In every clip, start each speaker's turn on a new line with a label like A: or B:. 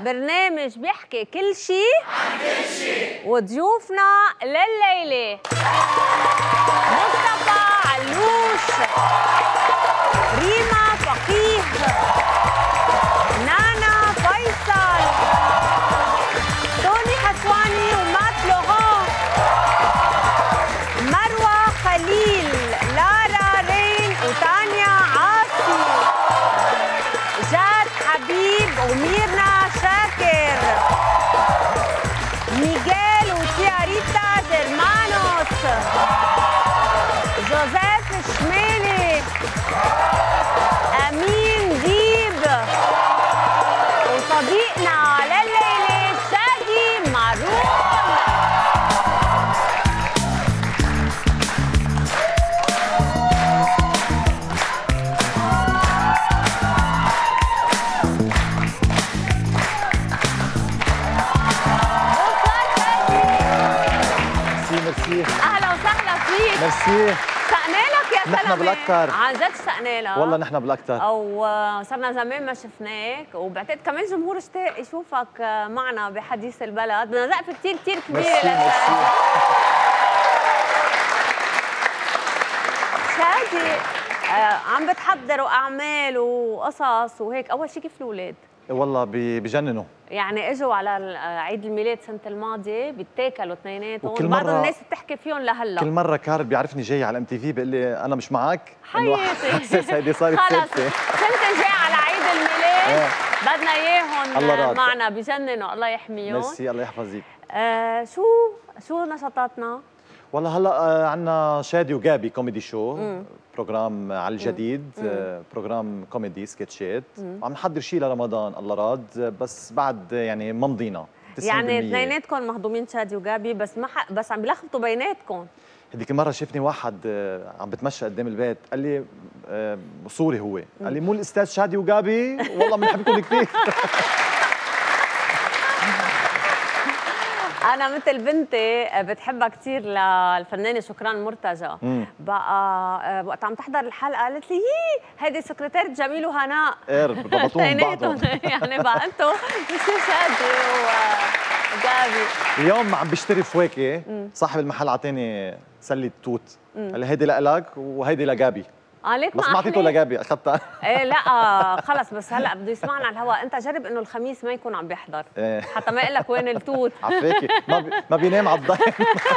A: برنامج بيحكي كل شيء عن كل شيء، وضيوفنا لليلة مصطفى علوش، ريما فقيه، نانا فيصل، توني حسواني ومات لوغون، مروة خليل، لارا رين وتانيا عاصي، جاد حبيب وميرنا شاكر، ميغيل وتياريتا درمانوس، جوزيف شميلي، أمين ديب، وصديقنا لليلة شادي مارون.
B: ميرسي.
A: اهلا وسهلا فيك.
B: ميرسي.
A: اشتقنا لك يا سلمى.
B: نحن بالاكثر.
A: عن جد اشتقنا لك.
B: والله نحن بالاكثر.
A: او صرنا زمان ما شفناك، وبعتقد كمان الجمهور اشتاق يشوفك معنا بحديث البلد، بدنا زقفه كثير كثير كبيره لك. شادي عم بتحضروا اعمال وقصص وهيك، اول شيء كيف الاولاد؟
B: والله بجننوا،
A: يعني اجوا على عيد الميلاد السنه الماضيه بيتاكلوا اثنيناتهم،
B: وكل
A: بعض
B: مرة
A: الناس بتحكي فيهم لهلا.
B: كل مره كارل بيعرفني جاي على MTV بيقول لي انا مش معك،
A: حياتي
B: حاسس هيدي صارت ثابته.
A: كنت جاي على عيد الميلاد بدنا اياهم معنا، بجننوا. الله يحميهم.
B: ميرسي. الله يحفظك.
A: شو نشاطاتنا؟
B: والله هلا عندنا شادي وجابي كوميدي شو، بروجرام على الجديد، بروجرام كوميدي سكتشات، وعم نحضر شيء لرمضان الله راد، بس بعد يعني ما مضينا 90%.
A: يعني اثنيناتكم مهضومين شادي وجابي، بس عم بيلخبطوا بيناتكم.
B: هذيك المره شفني واحد عم بتمشى قدام البيت، قال لي سوري هو، قال لي مو الاستاذ شادي وجابي؟ والله بنحبكم كثير.
A: أنا مثل بنتي بتحبها كثير للفنانة شكران مرتجى، بقى وقت عم تحضر الحلقة قالت لي هي هيدي سكرتيرة جميل وهناء.
B: ربطوهم بعضهم.
A: يعني بقى أنتم بصير شادي وجابي.
B: اليوم عم بشتري فواكه، صاحب المحل عطاني سلة توت، قال لي هيدي لإلك وهيدي لجابي.
A: ليك
B: بس ما اعطيته لجابي، اخذتها.
A: ايه لا خلص، بس هلا بده يسمعنا على الهواء، انت جرب انه الخميس ما يكون عم بيحضر حتى ما يقول لك وين التوت.
B: عفاكي ما بينام على الضيم.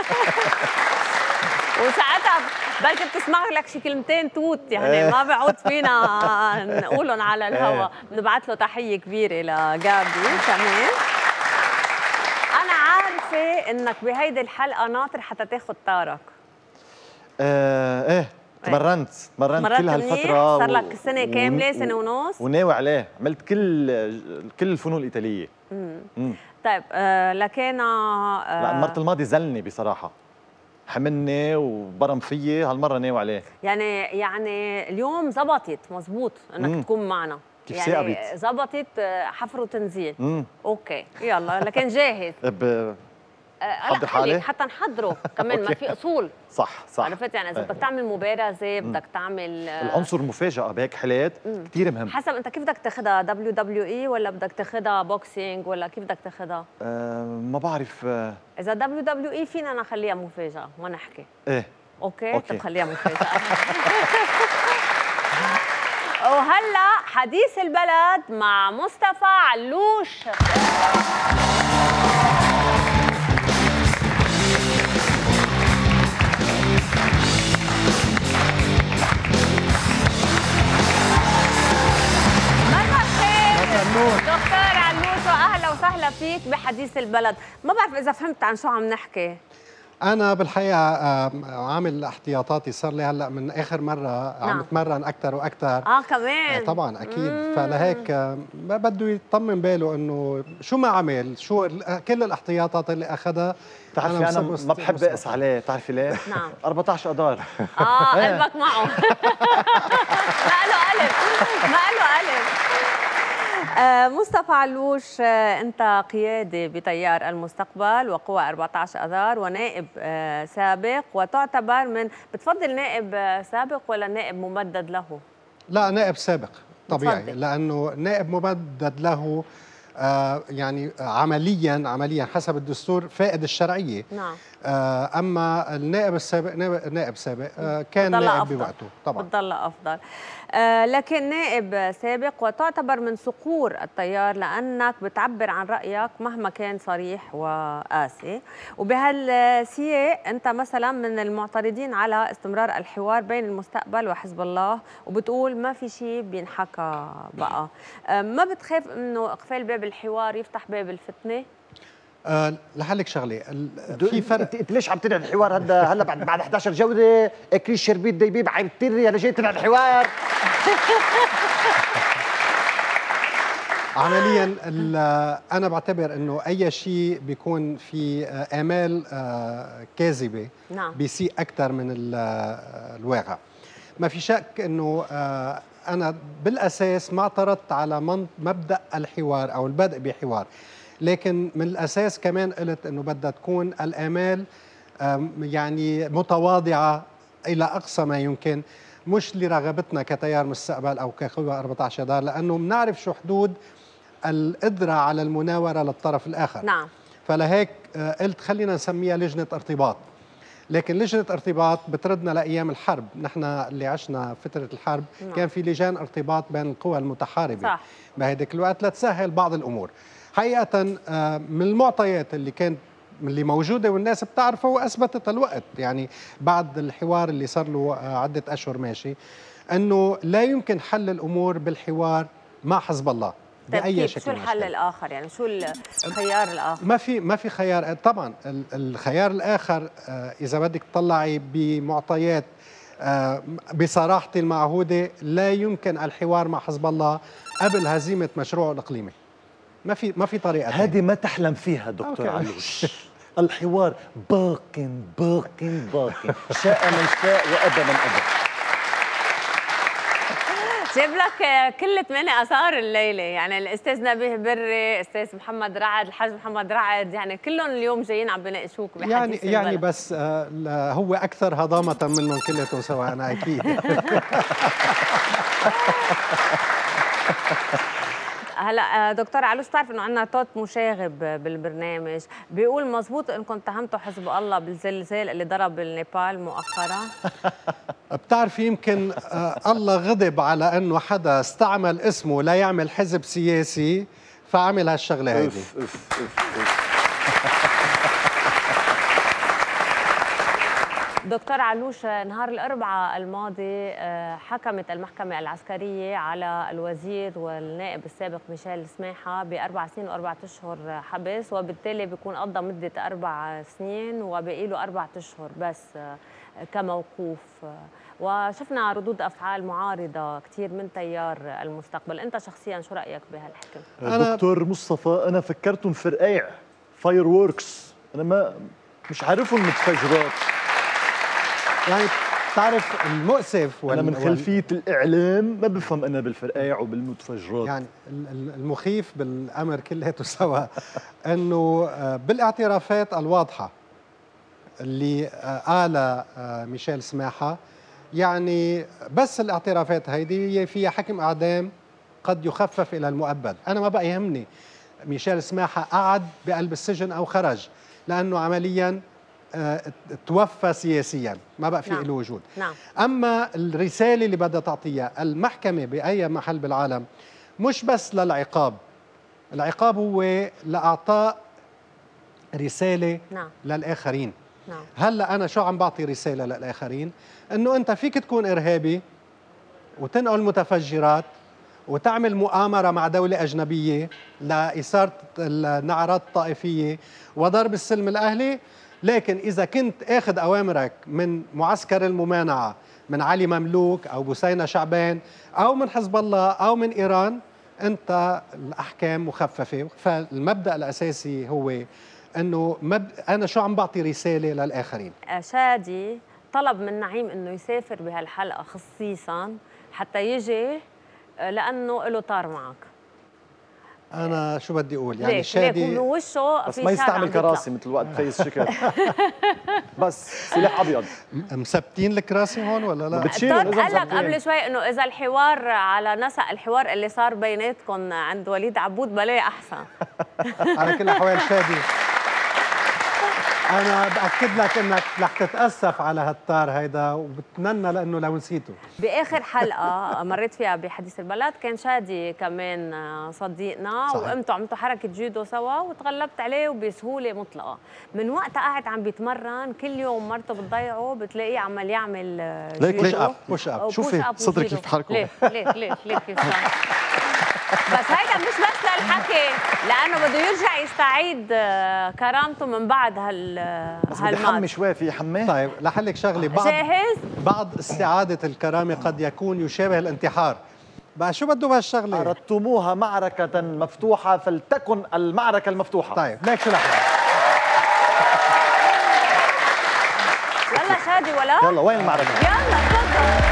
A: وساعتها بلكي بتسمع لك شي كلمتين توت، يعني ما بيعود فينا نقولهم على الهواء. بنبعث له تحيه كبيره لجابي كمان. انا عارفه انك بهيدي الحلقه ناطر حتى تاخذ طارك.
B: ايه تمرنت كل هالفترة،
A: صار لك سنة كاملة، سنة ونص،
B: وناوي عليه. عملت كل الفنون الإيطالية.
A: طيب لكن
B: لا المرة الماضية زلني بصراحة، حملني وبرم فيي، هالمرة ناوي عليه.
A: يعني اليوم زبطت مزبوط انك تكون معنا.
B: كيف
A: يعني
B: ثابت؟
A: زبطت حفر وتنزيل. اوكي يلا، لكن جاهز.
B: حضر حالي
A: حتى نحضره كمان. ما في اصول.
B: صح
A: عرفت؟ يعني اذا بدك تعمل مبارزه، بدك تعمل
B: العنصر المفاجاه بهيك حالات كثير مهم.
A: حسب انت كيف بدك تاخذها، WWE ولا بدك تاخذها بوكسينج ولا كيف بدك تاخذها؟
B: ما بعرف.
A: اذا WWE فينا نخليها مفاجاه ما نحكي.
B: ايه
A: اوكي. طب خليها مفاجاه. وهلا حديث البلد مع مصطفى علوش. دكتور علوش، اهلا وسهلا فيك بحديث البلد. ما بعرف اذا فهمت عن شو عم نحكي.
C: انا بالحقيقه عامل احتياطاتي، صار لي هلا من اخر مره عم اتمرن اكثر واكثر.
A: كمان
C: طبعا اكيد. فلهيك ما بده يطمن باله انه شو ما عمل، شو كل الاحتياطات اللي اخذها.
B: بتعرفي انا ما بحب اقس عليه، بتعرفي ليه؟
A: نعم
B: 14 اذار.
A: قلبك معه. ما له ألف. مصطفى علوش، أنت قيادي بتيار المستقبل وقوى 14 أذار ونائب سابق، وتعتبر بتفضل نائب سابق ولا نائب ممدد له؟
C: لا نائب سابق طبيعي، لأنه نائب ممدد له يعني عمليا حسب الدستور فائد الشرعيه.
A: نعم.
C: اما النائب السابق نائب سابق كان نائب بوقته طبعا
A: بتضل افضل. لكن نائب سابق وتعتبر من صقور التيار لانك بتعبر عن رايك مهما كان صريح وقاسي، وبهالسياق انت مثلا من المعترضين على استمرار الحوار بين المستقبل وحزب الله، وبتقول ما في شيء بينحكى بقى. ما بتخاف انه اقفال باب الحوار يفتح باب الفتنه؟
C: لحلك شغله، في فرق.
B: انت ليش عم تنعي الحوار هلا بعد 11 جوله كريس شربيت ديبيب عم تري انا جاي تنعي الحوار.
C: عمليا انا بعتبر انه اي شيء بيكون في امال كاذبه
A: نعم.
C: بيسيء اكثر من الواقع. ما في شك انه انا بالاساس ما اعترضت على مبدا الحوار او البدء بحوار، لكن من الاساس كمان قلت انه بدها تكون الامال يعني متواضعه الى اقصى ما يمكن، مش لرغبتنا كتيار مستقبل او كقوى 14 دار، لانه بنعرف شو حدود القدره على المناوره للطرف الاخر.
A: نعم.
C: فلهيك قلت خلينا نسميها لجنه ارتباط. لكن لجنه ارتباط بتردنا لايام الحرب، نحن اللي عشنا فتره الحرب
A: نعم.
C: كان في لجان ارتباط بين القوى المتحاربه
A: صح.
C: بهديك الوقت لتسهل بعض الامور. حقيقه من المعطيات اللي كانت اللي موجوده والناس بتعرفه واثبتت الوقت، يعني بعد الحوار اللي صار له عده اشهر ماشي، انه لا يمكن حل الامور بالحوار مع حزب الله باي شكل.
A: شو الحل الاخر؟ يعني شو الخيار الاخر؟
C: ما في خيار. طبعا الخيار الاخر اذا بدك تطلعي بمعطيات بصراحتي المعهوده، لا يمكن الحوار مع حزب الله قبل هزيمه مشروعه الاقليمي. ما في طريقه.
B: هذه ما تحلم فيها دكتور علوش. الحوار باق شاء من شاء وابى من ابى.
A: جيب لك كل 8 آثار الليلة، يعني الأستاذ نبيه بري، أستاذ محمد رعد، الحاج محمد رعد، يعني كلهم اليوم جايين عم بناقشوك بحديث
C: يعني بس هو أكثر هضامة منهم كلياتهم سوا، أنا أكيد.
A: هلا دكتور علوش، بتعرف انه عندنا توت مشاغب بالبرنامج بيقول مزبوط انكم اتهمتوا حزب الله بالزلزال اللي ضرب النيبال مؤخرا؟
C: بتعرف يمكن الله غضب على انه حدا استعمل اسمه لا يعمل حزب سياسي فعمل هالشغله هيدي.
A: دكتور علوش، نهار الأربعاء الماضي حكمت المحكمة العسكرية على الوزير والنائب السابق ميشيل سماحة ب4 سنين و4 أشهر حبس، وبالتالي بيكون قضى مدة 4 سنين وبقي له 4 أشهر بس كموقوف. وشفنا ردود أفعال معارضة كثير من تيار المستقبل، أنت شخصيا شو رأيك بهالحكم؟
B: دكتور مصطفى، أنا فكرتهم فرقايع فاير ووركس، أنا مش عارفهم متفجرات.
C: يعني بتعرف المؤسف
B: أنا من خلفية الإعلام ما بفهم أنا بالفرقايع وبالمتفجرات.
C: يعني المخيف بالأمر كلياته سوا أنه بالاعترافات الواضحة اللي قالها ميشيل سماحة، يعني بس الاعترافات هيدي هي فيها حكم إعدام قد يخفف إلى المؤبد. أنا ما بقى يهمني ميشيل سماحة قعد بقلب السجن أو خرج، لأنه عملياً توفى سياسيا، ما بقى في له وجود.
A: نعم.
C: أما الرسالة اللي بدها تعطيها المحكمة بأي محل بالعالم مش بس للعقاب، العقاب هو لإعطاء رسالة للآخرين. هلا أنا شو عم بعطي رسالة للآخرين؟ إنه أنت فيك تكون إرهابي وتنقل متفجرات وتعمل مؤامرة مع دولة أجنبية لإثارة النعرات الطائفية وضرب السلم الأهلي، لكن إذا كنت أخذ أوامرك من معسكر الممانعة، من علي مملوك أو بوسينة شعبان أو من حزب الله أو من إيران، أنت الأحكام مخففة. فالمبدأ الأساسي هو أنه أنا شو عم بعطي رسالة للآخرين.
A: شادي طلب من نعيم أنه يسافر بهالحلقة خصيصاً حتى يجي لأنه له طار معك.
C: انا شو بدي اقول يعني
A: شادي من وشه
B: بس ما يستعمل كراسي مثل وقت فايز شكر. بس سلاح ابيض.
C: مثبتين الكراسي هون ولا لا؟
A: قال لك قبل شوي انه اذا الحوار على نسق الحوار اللي صار بيناتكم عند وليد عبود بلاقي احسن.
C: على كل الاحوال شادي، أنا بأكد لك إنك رح تتأسف على هالطار هيدا، وبتمنى لأنه لو نسيته.
A: بآخر حلقة مريت فيها بحديث البلد كان شادي كمان صديقنا، وقمتوا عملتوا حركة جودو سوا وتغلبت عليه وبسهولة مطلقة. من وقتها قاعد عم بيتمرن كل يوم، مرته بتضيعه بتلاقيه عمال يعمل جودو.
C: بوش اب.
B: شوفي صدرك كيف تحركه.
A: ليه كيف صار. بس هيدا مش بس للحكي، لأنه بده يرجع يستعيد كرامته من بعد
B: بس بدي حمي شوي في حماه.
C: طيب لحلك شغلة،
A: جاهز؟
C: بعض استعادة الكرامة قد يكون يشابه الانتحار. بقى شو بده بهالشغلة؟
B: أردتموها معركة مفتوحة فلتكن المعركة المفتوحة.
C: طيب ليك شو لحظة.
A: يلا شادي ولا؟
B: يلا وين المعركة؟
A: يلا تفضل.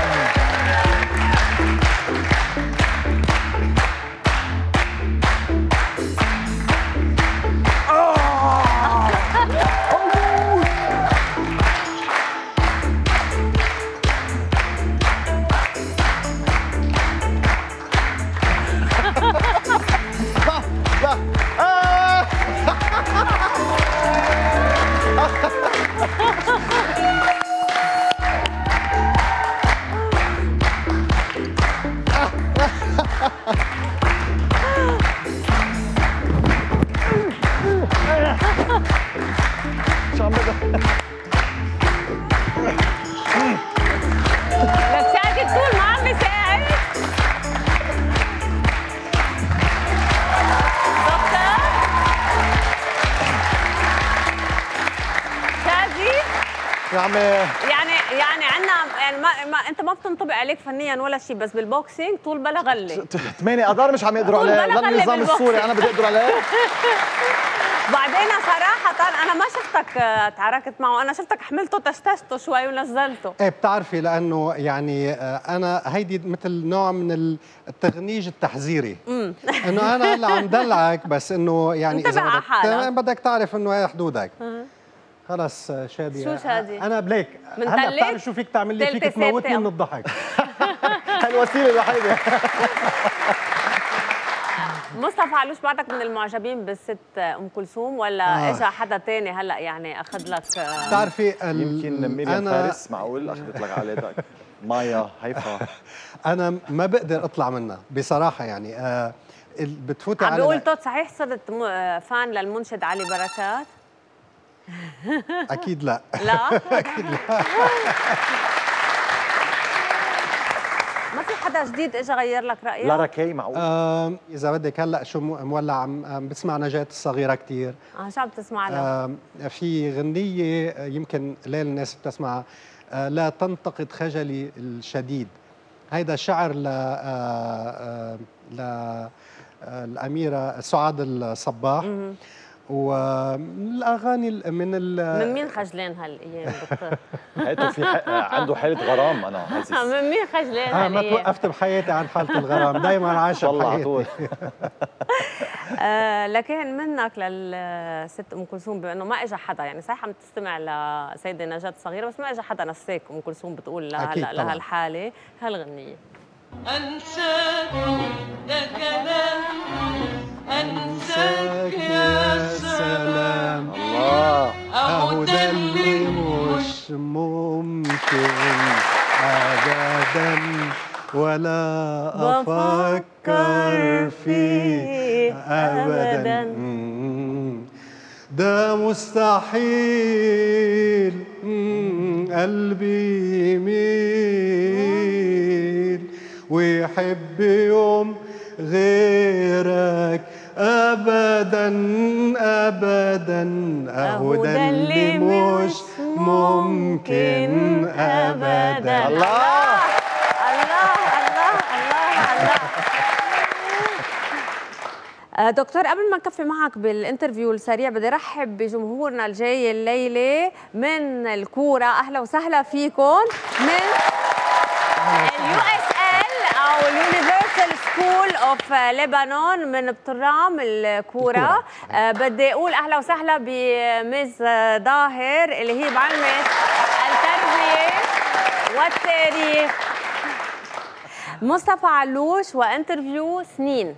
A: يعني عندنا يعني ما انت ما بتنطبق عليك فنيا ولا شيء، بس بالبوكسينج طول بلا غله
B: 8 اذار مش عم يقدروا عليه، لا النظام السوري انا بدي اقدر عليه.
A: بعدين صراحة أنا ما شفتك تعاركت معه، أنا شفتك حملته تشتشته شوي ونزلته.
C: إيه بتعرفي لأنه يعني أنا هيدي مثل نوع من التغنيج التحذيري. إنه أنا هلا عم دلعك، بس إنه يعني إذا بدك تعرف إنه هي حدودك. خلص شادي.
A: شو شادي؟
C: أنا بليك هلا بتعرف شو فيك تعمل لي؟ فيك تموتني من الضحك.
B: هالوسيلة الوحيدة.
A: مصطفى علوش بعدك من المعجبين بالست ام كلثوم ولا اجى حدا تاني هلا يعني اخذ لك؟
C: بتعرفي
B: يمكن ميريام فارس معقول اخذت لك عليك مايا هيفا.
C: انا ما بقدر اطلع منها بصراحه يعني. بتفوتي على
A: عم بيقول توت صحيح صرت فان للمنشد علي بركات؟
C: اكيد لا.
A: لا
C: اكيد لا.
A: ما في حدا جديد اجى غير لك رايك؟
B: لارا كي معقول؟
C: اذا بدك هلا شو مولع عم بسمع نجاة الصغيرة كثير.
A: شو عم تسمع لها؟
C: في غنية يمكن قليل الناس بتسمعها، لا تنتقد خجلي الشديد. هيدا شعر الأميرة سعاد الصباح. والاغاني من
A: مين خجلان هالايام دكتور؟
B: هيته في عنده حاله غرام انا حاسس.
A: من مين خجلان هالايام؟
C: ما توقفت بحياتي عن حاله الغرام، دائما عايشه بحياتي.
A: لكن منك للست ام كلثوم، بانه ما اجى حدا يعني صحيح عم تستمع لسيده نجاة الصغيره، بس ما اجى حدا نساك ام كلثوم بتقول لها الحاله هالغنيه.
D: أنساك يا كلام، أنساك يا سلام.
B: الله
C: أهو ده اللي مش ممكن أبدا ولا أفكر فيه أبدا. ده مستحيل قلبي يميل ويحب يوم غيرك أبدا أبدا. أهو ده اللي مش ممكن أبدا.
A: الله الله الله الله الله. دكتور قبل ما نكفي معك بالانترفيو السريع بدي ارحب بجمهورنا الجاي الليله من الكوره. اهلا وسهلا فيكم من اليو اس ال او او اليونيفرسال سكول اوف لبنان من بطرام الكوره. بدي اقول اهلا وسهلا بميز ظاهر اللي هي معلمه التربيه والتاريخ. مصطفى علوش وانترفيو سنين.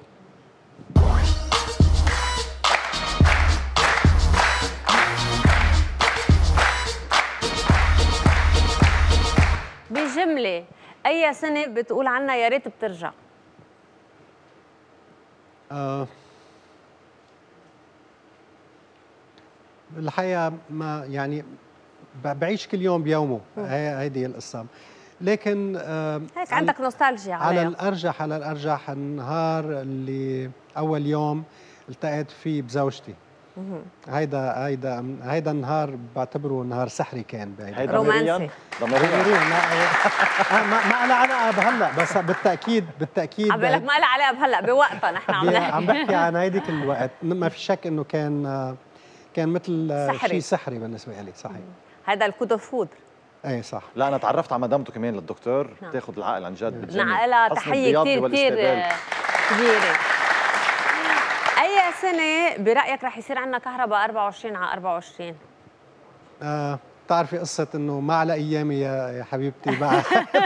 A: بجملة أي سنة بتقول عنها يا ريت بترجع؟
C: الحقيقة ما يعني بعيش كل يوم بيومه، هيدي القصة. لكن
A: هيك عندك نوستالجيا
C: على الأرجح النهار اللي أول يوم التقيت فيه بزوجتي. هيدا النهار بعتبره نهار سحري كان.
A: رومانسي.
B: ضميريا.
C: ما لها علاقه بهلا، بس بالتاكيد
A: عم بقول لك ما لها علاقه بهلا، بوقتها نحن
C: عم بحكي عن هيديك الوقت. ما في شك انه كان مثل شيء سحري بالنسبه لي. صحيح.
A: هذا الكود اوف فود.
C: اي صح.
B: لا انا تعرفت على مدامته كمان للدكتور، بتاخذ العقل عن جد بتجنن.
A: نعقلها تحيه كثير كبيره. اي سنه برايك رح يصير عندنا كهرباء 24 على 24؟
C: بتعرفي قصه انه ما على ايامي يا حبيبتي بقى.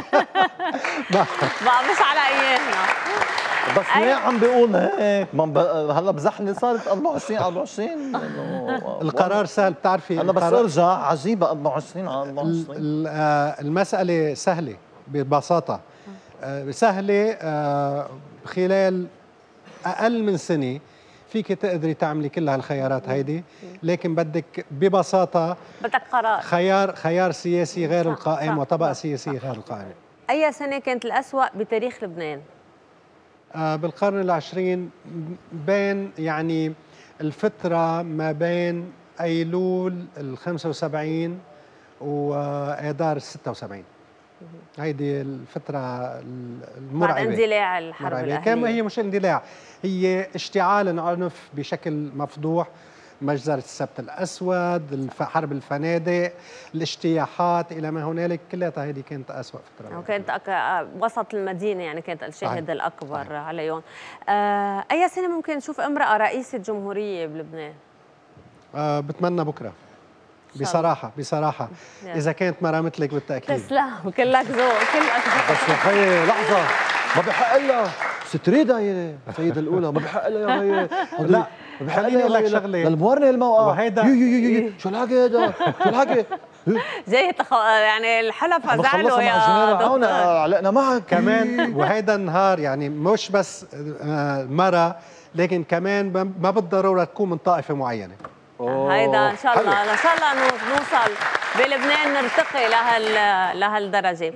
A: بقى مش على ايامنا.
B: بس ليه عم بيقول هيك؟ هلا بزحني صارت 24 على 24.
C: القرار سهل. بتعرفي
B: انا بس ارجع عجيبه 24 على 24.
C: المساله سهله ببساطه. سهله. خلال اقل من سنه فيك تقدري تعملي كل هالخيارات هيدي، لكن بدك ببساطه
A: بدك قرار.
C: خيار سياسي غير القائم وطبقه سياسيه غير القائمه.
A: اي سنه كانت الأسوأ بتاريخ لبنان؟
C: بالقرن العشرين، بين يعني الفتره ما بين ايلول ال 75 واذار ال 76. هيدي الفترة المرعبة
A: بعد اندلاع الحرب الأهلية.
C: كان هي مش اندلاع، هي اشتعال العنف بشكل مفضوح. مجزرة السبت الأسود، حرب الفنادق، الاجتياحات إلى ما هنالك، كلها هذه كانت أسوأ فترة.
A: وكانت وسط المدينة، يعني كانت الشاهد الأكبر عليهم. أي سنة ممكن نشوف امرأة رئيسة جمهورية بلبنان؟
C: بتمنى بكرة بصراحة إذا كانت مرة مثلك بالتأكيد.
A: تسلم، كلك ذوق.
B: بس يا خيي لحظة، ما بحق لها ستريدا يا السيدة الأولى، ما بحق لها يا خيي.
C: لا ما بحق لها شغلة
B: للمورنة الموقع.
C: وهيدا
B: شو الحكي هذا؟ شو الحكي؟
A: جاي يعني الحلفة زعلوا يا
B: دكتور. علقنا معك
C: كمان. وهيدا النهار يعني مش بس مرة، لكن كمان ما بالضرورة تكون من طائفة معينة.
A: هيدا ان شاء الله نوصل بلبنان نرتقي لهالدرجه.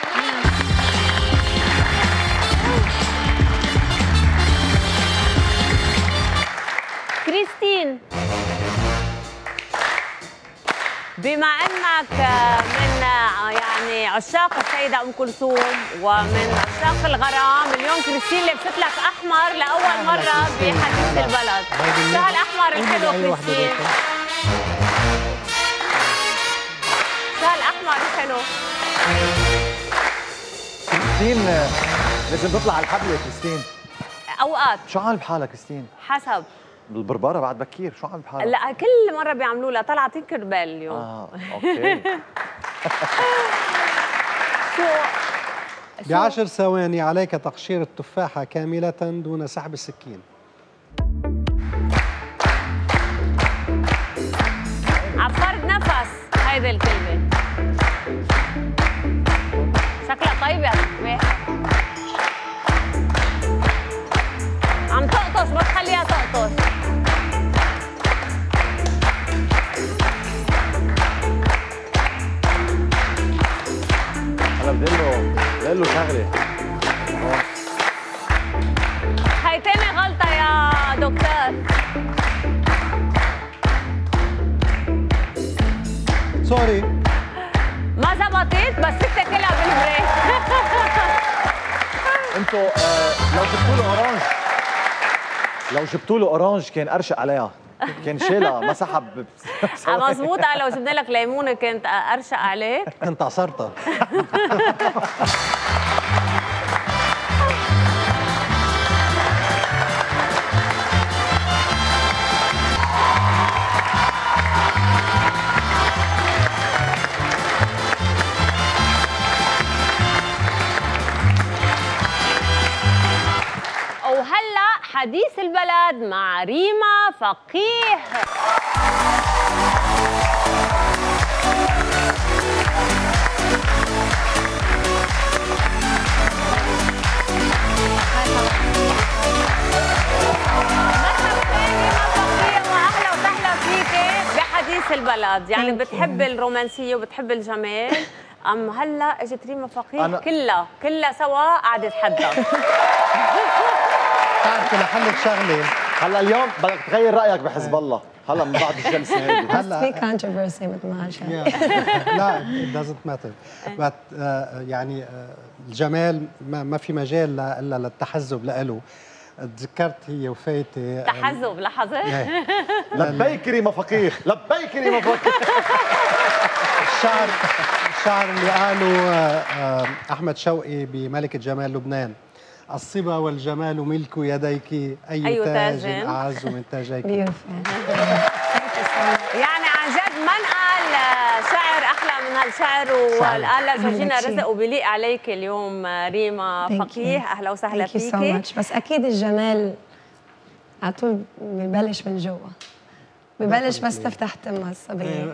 A: كريستين، بما انك من يعني عشاق السيده ام كلثوم ومن عشاق الغرام، اليوم كريستين لبست لك احمر لاول مره بحديث البلد. شو هالاحمر الحلو كريستين؟ شو هالاحمر الحلو؟
B: كريستين لازم تطلع على الحبل يا كريستين.
A: اوقات.
B: شو عامل بحالها كريستين؟
A: حسب
B: بالبربره بعد بكير، شو عامل بحالها؟
A: لا كل مره بيعملوا لها طلعت تنكربل اليوم.
B: اوكي.
C: ب10 ثواني عليك تقشير التفاحة كاملة دون سحب السكين.
A: عفرت نفس هيدي الكلمة. شكلها طيب يا صاحبي. عم تقطش، ما تخليها تقطش.
B: أنا بدي له شغلة.
A: هي تاني غلطة يا دكتور.
C: سوري
A: ما زبطت، بس بدك تاكلها بالبريك.
B: انتوا لو جبتوا له اورانج كان ارشق عليها، كان شيلها ما سحب.
A: مظبوطة، لو جبنا لك ليمونة كنت ارشق عليك.
C: كنت عصرتها.
A: بحديث البلد مع ريما فقيه. بحديث البلد، يعني بتحب الرومانسية وبتحب الجمال. هلا اجت ريما فقيه كلها سوا قاعدة تحدث.
C: بتعرفي لحلك شغله،
B: هلا اليوم بدك تغير رايك بحزب الله هلا من بعد الجلسه هذه.
E: هلا في controversy مثل ما عشان
C: لا it doesn't matter but يعني الجمال ما في مجال الا للتحزب له. تذكرت هي وفايتة
A: تحزب لحظة.
B: لبيك ريما فقيه، لبيك ريما فقيه.
C: الشعر اللي قاله أحمد شوقي بملكة جمال لبنان: الصبا والجمال ملك يديك، أي تاج أعز من تاجيك.
A: يعني عن جد من قال شعر أحلى من هالشعر وقال جورجينا رزق وبيليق عليك اليوم ريما فقيه. أهلا وسهلا فيكي.
E: بس أكيد الجمال على طول ببلش من جوا، ببلش بس تفتح تمها الصبية.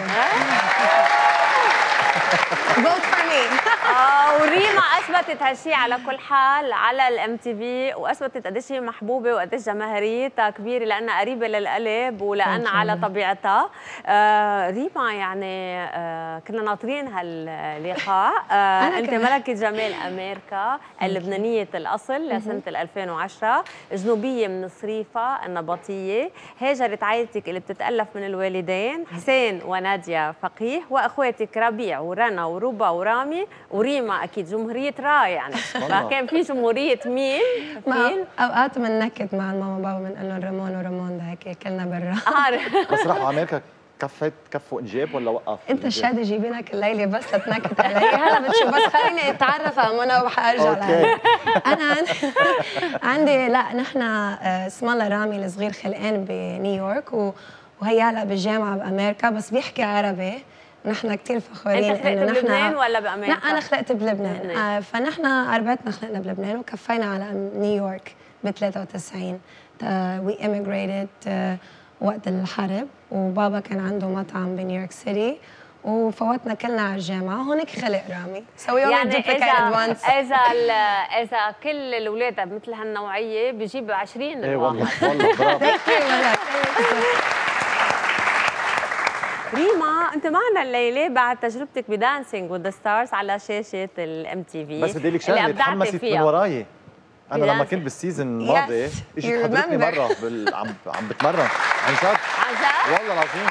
E: Vote for me.
A: وريما اثبتت هالشيء على كل حال على الام تي في، واثبتت قديش هي محبوبه وقديش جماهيريتها كبيره لانها قريبه للقلب ولانها على طبيعتها. ريما يعني كنا ناطرين هاللقاء. انت ملكه جمال امريكا اللبنانيه الاصل لسنه 2010، جنوبيه من صريفه النبطيه، هاجرت عائلتك اللي بتتالف من الوالدين حسين وناديه فقيه، واخواتك ربيع ورنا وربا ورامي وريما. اكيد جمهوريه راي يعني، فكان في جمهوريه مين؟
E: اوقات بننكد مع الماما وبابا بنقول لهم رمون ورمون، ده هيك كلنا برا.
B: بس راحوا امريكا كفوا انجاب ولا وقف؟
E: انت شادي جيبي لك الليله بس لتنكد علي. هلا بتشوف بس خليني اتعرف على منى وحارجع لها. انا عندي لا نحن اسم الله رامي الصغير خلقان بنيويورك وهي هلا بالجامعه بامريكا بس بيحكي عربي. نحن كثير فخورين
A: انه نحن بلبنان ولا بامريكا؟
E: لا انا خلقت بلبنان. فنحن اربعتنا خلقنا بلبنان وكفينا على نيويورك ب 93. وي immigrated وقت الحرب، وبابا كان عنده مطعم بنيويورك سيتي وفوتنا كلنا على الجامعه. هونيك خلق رامي.
A: يعني اذا كل الاولاد مثل هالنوعيه بيجيبوا 20 الواحد.
B: والله برافو.
A: ريما، انت معنا الليله بعد تجربتك بدانسينج وذ ستارز على شاشه الام تي في.
B: بس بدي لك شغله، تحمست من وراي. انا لما كنت بالسيزون الماضي اجت حضرتني مره عم بتمرن عن جد.
A: عن جد؟
B: والله العظيم.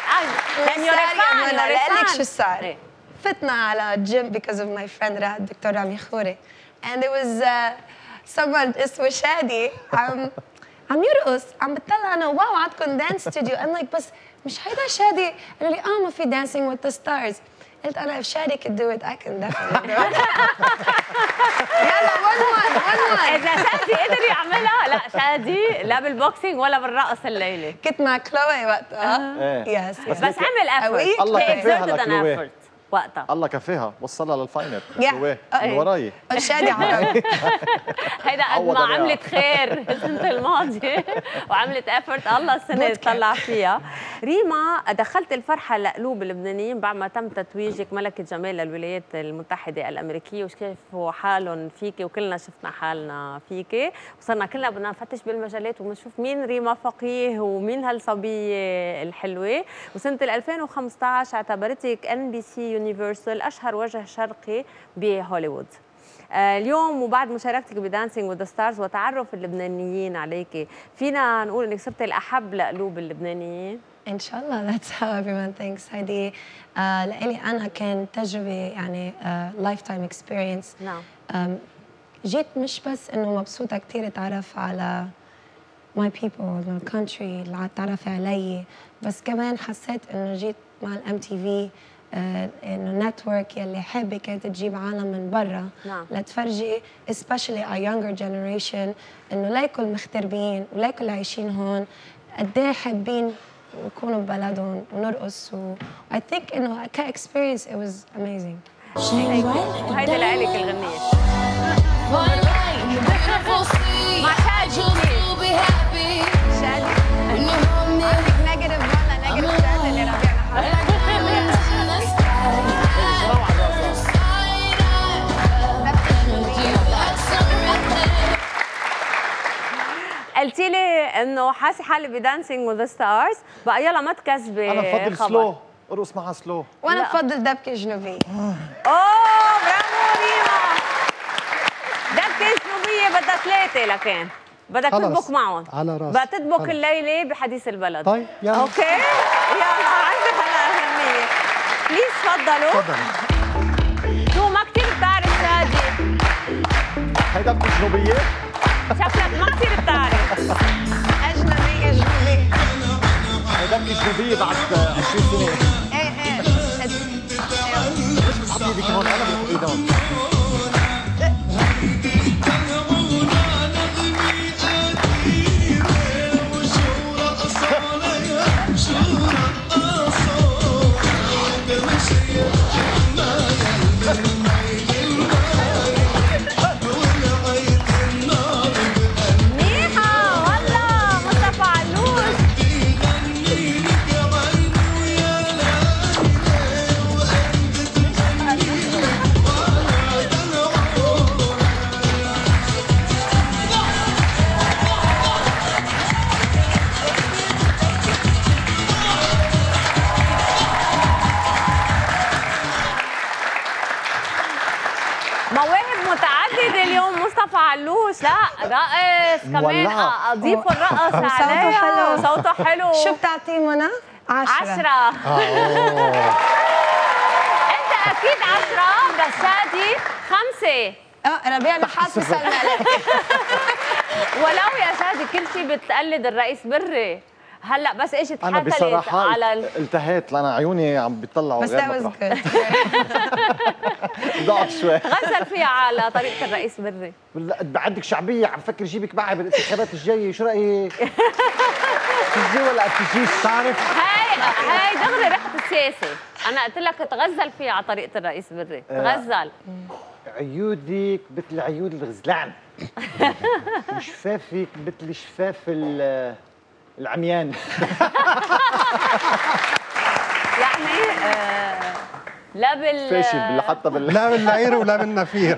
E: لك شو صار؟ فتنا على جيم because of my friend الدكتور رامي خوري and there was someone اسمه شادي عم يرقص، عم بتطلع انا واو عندكم دانس ستوديو. I'm like بس مش هيدا شادي؟ قالوا لي ما في dancing with the stars. قلت انا if شادي could do it I can definitely do it. يلا 1-1.
A: اذا شادي قدر يعملها، لا شادي لا بالبوكسينج ولا بالرقص الليله.
E: كنت مع كلوي وقتها.
A: يس بس عمل افورت.
B: الله كفاها لكلوي
A: وقتها.
B: الله كفاها وصلها للفاينل. كلوي من وراي.
E: شادي عربي.
A: هيدا قد ما عملت خير السنه الماضيه وعملت افورت الله السنه تطلع فيها. ريما، دخلت الفرحه لقلوب اللبنانيين بعد ما تم تتويجك ملكه جمال للولايات المتحده الامريكيه، وكيفوا حالهم فيكي وكلنا شفنا حالنا فيكي، وصرنا كلنا بدنا نفتش بالمجالات وبنشوف مين ريما فقيه ومين هالصبيه الحلوه. وسنه 2015 اعتبرتك NBC يونيفرسال اشهر وجه شرقي بهوليوود. اليوم وبعد مشاركتك بدانسينج وذ ستارز وتعرف اللبنانيين عليكي، فينا نقول انك صرتي الاحب لقلوب اللبنانيين؟
E: ان شاء الله. that's how everyone thinks. هيدي لإلي انا كان تجربه يعني لايف تايم اكسبيرينس.
A: نعم.
E: جيت مش بس انه مبسوطه كثير اتعرف على my people الكونتري اللي تعرف علي، بس كمان حسيت انه جيت مع الام تي في انه نتورك يلي حابه كانت تجيب عالم من برا.
A: نعم.
E: لتفرجي especially a younger generation انه ليكل مغتربين وليكل عايشين هون قد ايه حابين يكونوا ببلدهم ونرقص I think انه كاكسبيرينس it was amazing.
A: وهيدا لإلك الغنية مع شادي.
E: شادي عندك نيجاتيف ولا نيجاتيف شادي اللي ربيعنا
A: قلتي لي انه حاسه حالي بدانسينج وذ ستارز، بقى يلا ما تكذبي.
B: انا بفضل سلو، ارقص معها سلو.
E: وانا بفضل دبكه جنوبيه.
A: اوه برافو ريما. دبكه جنوبيه بدها 3 لكن بدك تطبخ معهم
C: على راسي.
A: بدها تطبخ الليله بحديث البلد.
C: طيب يلا
A: اوكي يلا عندي هلا اهميه. بليز تفضلوا. شو ما كثير بتعرف شادي؟
B: هي دبكه جنوبيه؟
A: شكلك ما كثير بتعرف.
E: اجنبيه جنوبيه.
B: هي دبكه جنوبيه بعد 20 سنه.
E: ايه
B: ليش بتحطي ايدك هون؟ انا بحط ايدي هون.
A: لا رقص كمان اضيفوا الرقص عليه. صوته حلو.
E: شو بتعطيه منى؟ 10.
A: انت اكيد 10 بس شادي 5.
E: ربيعنا حاسه الملك.
A: ولو يا شادي كل شيء بتقلد الرئيس بري. هلا بس ايش
B: انا بصراحه
A: على
B: التهيت لان عيوني عم بيطلعوا
E: بس
B: غير مطرح. ضعف شوي.
A: غزل فيها على طريقه الرئيس بري.
B: عندك شعبيه عم فكر جيبك معي بالانتخابات الجايه، شو رايك؟ تجي ولا تجيش؟
A: تعرف هاي دغري ريحه السياسه. انا قلت لك تغزل فيها على طريقه الرئيس بري. تغزل.
B: عيودك مثل عيود الغزلان. وشفافك مثل شفاف العميان.
A: يعني لا
B: فاشل حتى
C: لا بالنعير ولا بالنفير.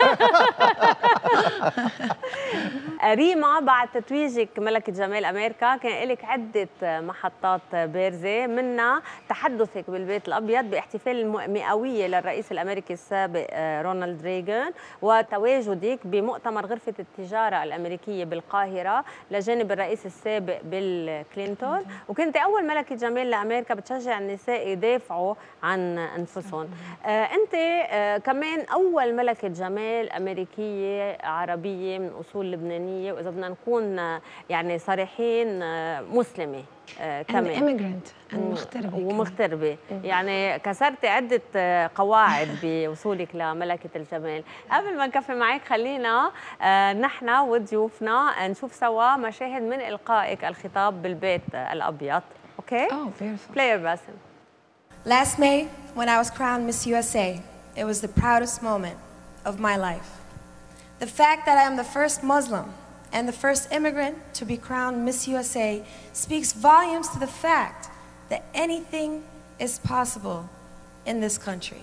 A: ريما بعد تتويجك ملكة جمال أمريكا كان لك عدة محطات بارزة، منها تحدثك بالبيت الأبيض باحتفال المئوية للرئيس الأمريكي السابق رونالد ريغان، وتواجدك بمؤتمر غرفة التجارة الأمريكية بالقاهرة لجانب الرئيس السابق بيل كلينتون، وكنت أول ملكة جمال لأمريكا بتشجع النساء يدافعوا عن أنفسهم. أنت كمان أول ملكة جمال أمريكية عربية من أصول لبنانية، وإذا بدنا نكون يعني صريحين مسلمة كمان ومغتربة. يعني كسرتي عدة قواعد بوصولك لملكة الجمال. قبل ما نكفي معك خلينا نحن وضيوفنا نشوف سوا مشاهد من إلقائك الخطاب بالبيت الأبيض. أوكي؟
E: Oh, beautiful.
A: Play your best.
F: Last May, when I was crowned Miss USA, it was the proudest moment of my life. The fact that I am the first Muslim and the first immigrant to be crowned Miss USA speaks volumes to the fact that anything is possible in this country.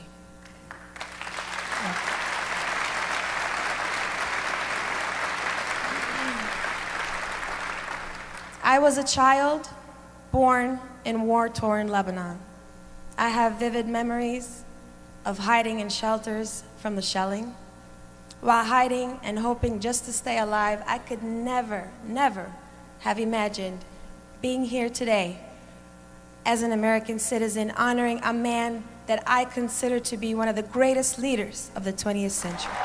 F: I was a child born in war-torn Lebanon. I have vivid memories of hiding in shelters from the shelling. While hiding and hoping just to stay alive, I could never have imagined being here today as an American citizen, honoring a man that I consider to be one of the greatest leaders of the 20th century.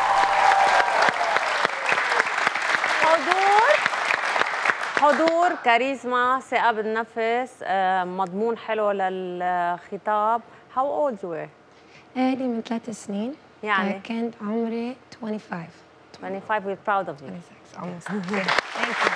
A: حضور، كاريزما، ثقة بالنفس، مضمون حلو للخطاب. How old you were؟
E: لي من 3 سنين.
A: يعني
E: كنت عمري 25.
A: 25. We're proud of you.
E: 26 almost. Thank you.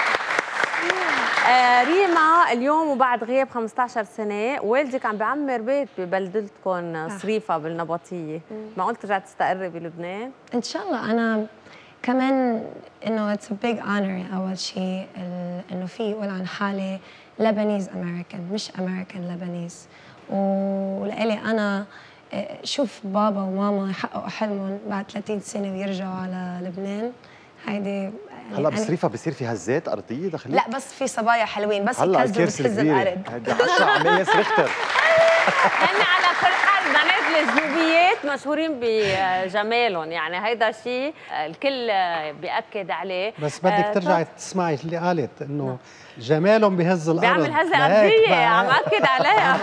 A: ريما اليوم وبعد غياب 15 سنة والدك عم بيعمر بيت ببلدتكم صريفة بالنبطية. معقول ترجع تستقري بلبنان؟
E: إن شاء الله. أنا كمان انه اتس ا بيج اونر. اول شيء انه في يقول عن حالي لبنيز امريكان مش امريكان لبنيز. ولإلي انا شوف بابا وماما يحققوا حلمهم بعد 30 سنه ويرجعوا على لبنان، هيدي يعني
B: هلا بصريفه بصير في هزات ارضيه داخليه؟
E: لا بس في صبايا حلوين بس
B: هلا
E: يكذبوا بتهز الارض.
B: هيدي 10 عميس ريختر.
A: هن على كل حال بنات الجنوبيات مشهورين بجمالهم، يعني هيدا شيء الكل بيأكد عليه.
C: بس بدك ترجعي تسمعي اللي قالت انه جمالهم بهز الارض،
A: بيعمل هزة أرضية، عم أكد عليها.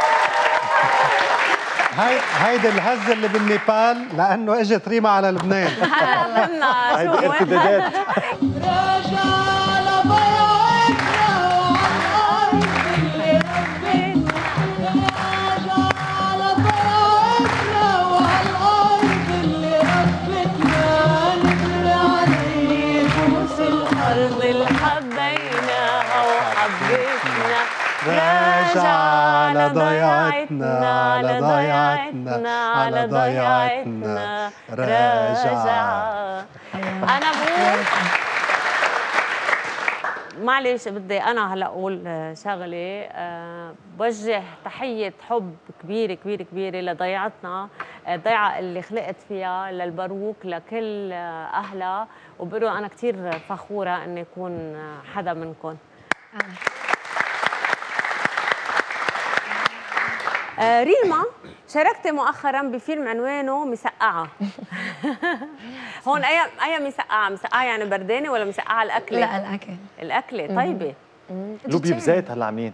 C: هيدي الهزه اللي بالنيبال لانه اجت ريما على لبنان.
A: هلا فهمنا شو
B: هيدي ارتدادات.
D: راجع على بياتنا وعلى الأرض اللي ربتنا، راجع على بياتنا وعلى الأرض اللي ربتنا، نزرع نفوس
A: الأرض اللي حبيناها وحبيتنا،
C: راجع على ضيعتنا على ضيعتنا على ضيعتنا راجع.
A: أنا بقول معلش بدي أنا هلا أقول شغلة، بوجه تحية حب كبيرة كبيرة كبيرة لضيعتنا، الضيعة اللي خلقت فيها للبروك لكل أهلها، وبقول أنا كثير فخورة إني أكون حدا منكم. ريما شاركتي مؤخرا بفيلم عنوانه مسقعة. هون أي مسقعة؟ مسقعة يعني بردانة ولا مسقعة الأكلة؟
E: لا الأكل.
A: الأكلة طيبة.
B: لوبيا بزيت هلا عاملين.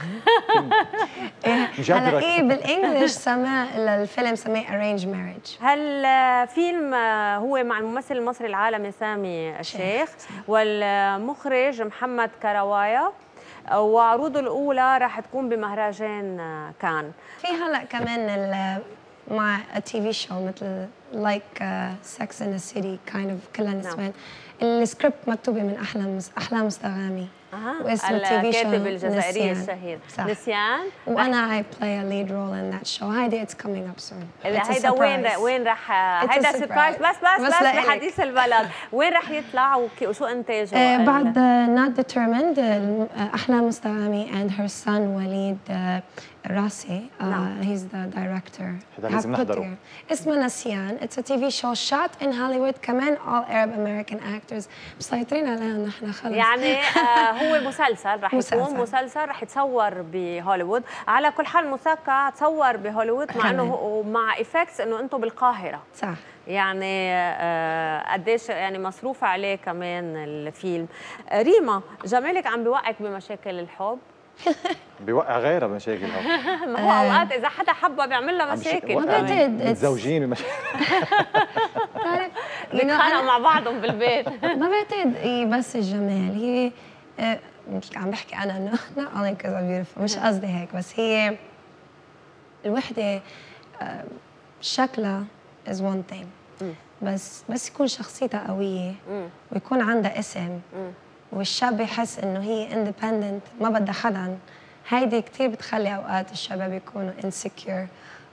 E: هلا ايه بالانجلش سماه الفيلم سماه Arranged Marriage.
A: هالفيلم هو مع الممثل المصري العالمي سامي الشيخ والمخرج محمد كروايا، وعروضه الأولى راح تكون بمهرجان كان.
E: في هلا كمان مع تي في شو مثل لايك سكس ان ذا سيتي كايند اوف كلها نسوان. السكريبت مكتوبه من احلام مستغامي. واسمه تي في شو
A: الكاتب الجزائري الشهير نسيان.
E: وانا I play a lead role in that show. هيدا it's coming up soon.
A: هيدا وين راح؟ هيدا سربرايز بس بحديث البلد. وين راح يطلع وشو انتاجه؟
E: بعد not determined. احلام مستغامي and her son وليد راسي. he's the director.
B: هذا لازم نحضره.
E: اسمه نسيان. it's a TV show shot in Hollywood. كمان all Arab American actors مسيطرين عليهم نحن خلص.
A: يعني هو مسلسل رح يكون مسلسل رح يتصور بهوليوود. على كل حال مساكا تصور بهوليوود مع انه مع ايفكتس انه انتم بالقاهره.
E: صح.
A: يعني قديش يعني مصروف عليه كمان الفيلم. ريما جمالك عم بيوقعك بمشاكل الحب؟
B: بيوقع غيرها بمشاكل الحب.
A: ما هو اوقات اذا حدا حبها بيعمل لها مشاكل.
E: ما بعتقد
B: متزوجين بمشاكل.
E: بتعرف
A: بيتخانقوا مع بعضهم بالبيت.
E: ما بعتقد بس الجمال. هي مثل عم بحكي انا انه not only because I'm beautiful مش قصدي هيك، بس هي الوحده شكلها is one thing. بس يكون شخصيتها قويه ويكون عندها اسم والشاب يحس انه هي independent ما بدها حدا. هيدي كثير بتخلي اوقات الشباب يكونوا insecure.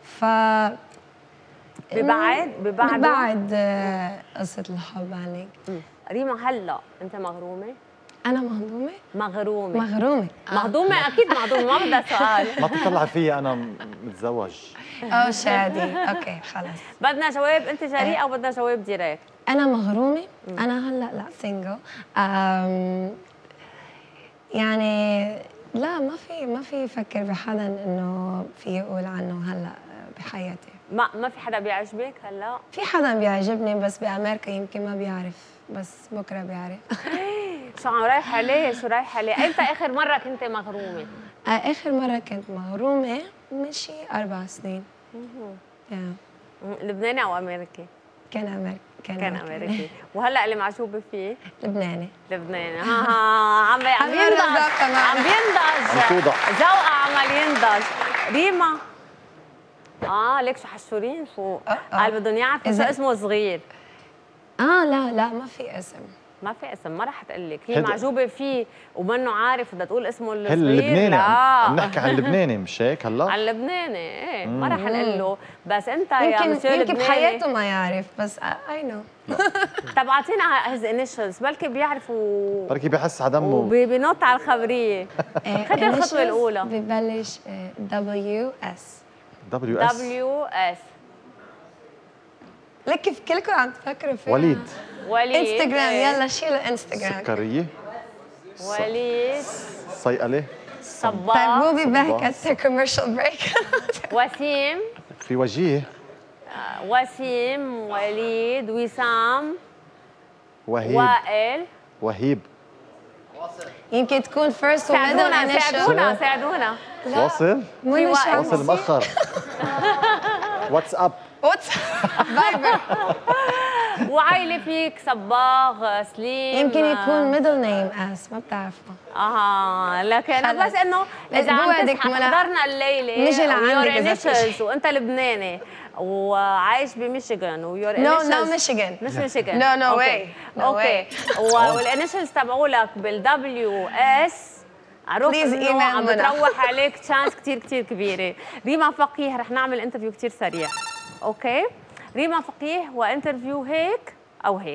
E: ببعد قصه الحب عنك.
A: ريما هلا انت مغرومه؟
E: انا مهضومه؟
A: مهضومه اكيد مهضومه، ما بدها سؤال.
B: ما تطلع فيا انا متزوج.
E: شادي. اوكي خلص.
A: بدنا جواب انت جريئه او بدنا جواب ديريكت؟
E: انا مغرومه. انا هلا لا سينجل. يعني لا ما في افكر بحدا انه في يقول عنه هلا بحياتي.
A: ما في حدا بيعجبك هلا؟
E: في حدا بيعجبني بس بامريكا يمكن ما بيعرف، بس بكره بيعرف.
A: شو عم رايحه ليه؟ شو رايحه ليه؟ امتى اخر مره كنت مغرومه؟
E: اخر مره كنت مغرومه من شي 4 سنين.
A: لبناني او امريكي؟
E: كان امريكي.
A: وهلا اللي معجوبه فيه؟
E: لبناني.
A: عم ينضج ذوقها عمال ينضج. ريما ليك شو حشورين فوق. قال بدهم يعرفوا شو اسمه صغير.
E: لا ما في اسم.
A: ما في اسم، ما رح تقول لك، هي معجوبه فيه ومنه عارف بدها تقول اسمه الصغير.
B: اللبناني
A: لا
B: عم نحكي عن اللبناني مش هيك هلا؟
A: عن اللبناني ايه، ما رح نقول له، بس انت يا مسيو لبناني
E: يمكن بحياته ما يعرف، بس اي نو.
A: طب اعطينا هيز انيشلز، بلكي بيعرفوا،
B: بركي بحس على دمه
A: وبينط على الخبريه. خدي الخطوه الاولى.
E: ببلش WS.
A: WS.
E: لك كيف كلكم عم تفكروا فيها؟
B: وليد.
E: انستغرام، يلا شيلوا انستغرام.
B: سكرية.
A: وليد.
B: صيقلة.
A: صباح.
E: طيب we'll be back at the commercial break.
A: وسيم.
B: في وجيه.
A: وسيم، وليد، وسام،
B: وهيب.
A: وائل،
B: وهيب.
E: يمكن تكون first و middle initial.
A: ساعدونا.
B: واصل؟ واصل مأخر. واتساب.
E: فايبر.
A: وعائلة فيك، صباغ، سليم.
E: يمكن يكون middle name S، ما بتعرفوا.
A: لكن بس انه اذا عم تسمع حضرنا الليله
E: نجي لعندك
A: وانت لبناني وعايش بميشيغان ويور
E: نو ميشيغان،
A: مش ميشيغان.
E: نو واي.
A: اوكي. والانيشلز تبعولك بالدبليو اس، عرفت انه عم بتروح عليك تشانس كثير كثير كبيره. ريما فقيه، رح نعمل انترفيو كثير سريع. اوكي، ريما فقيه وانترفيو هيك او هيك.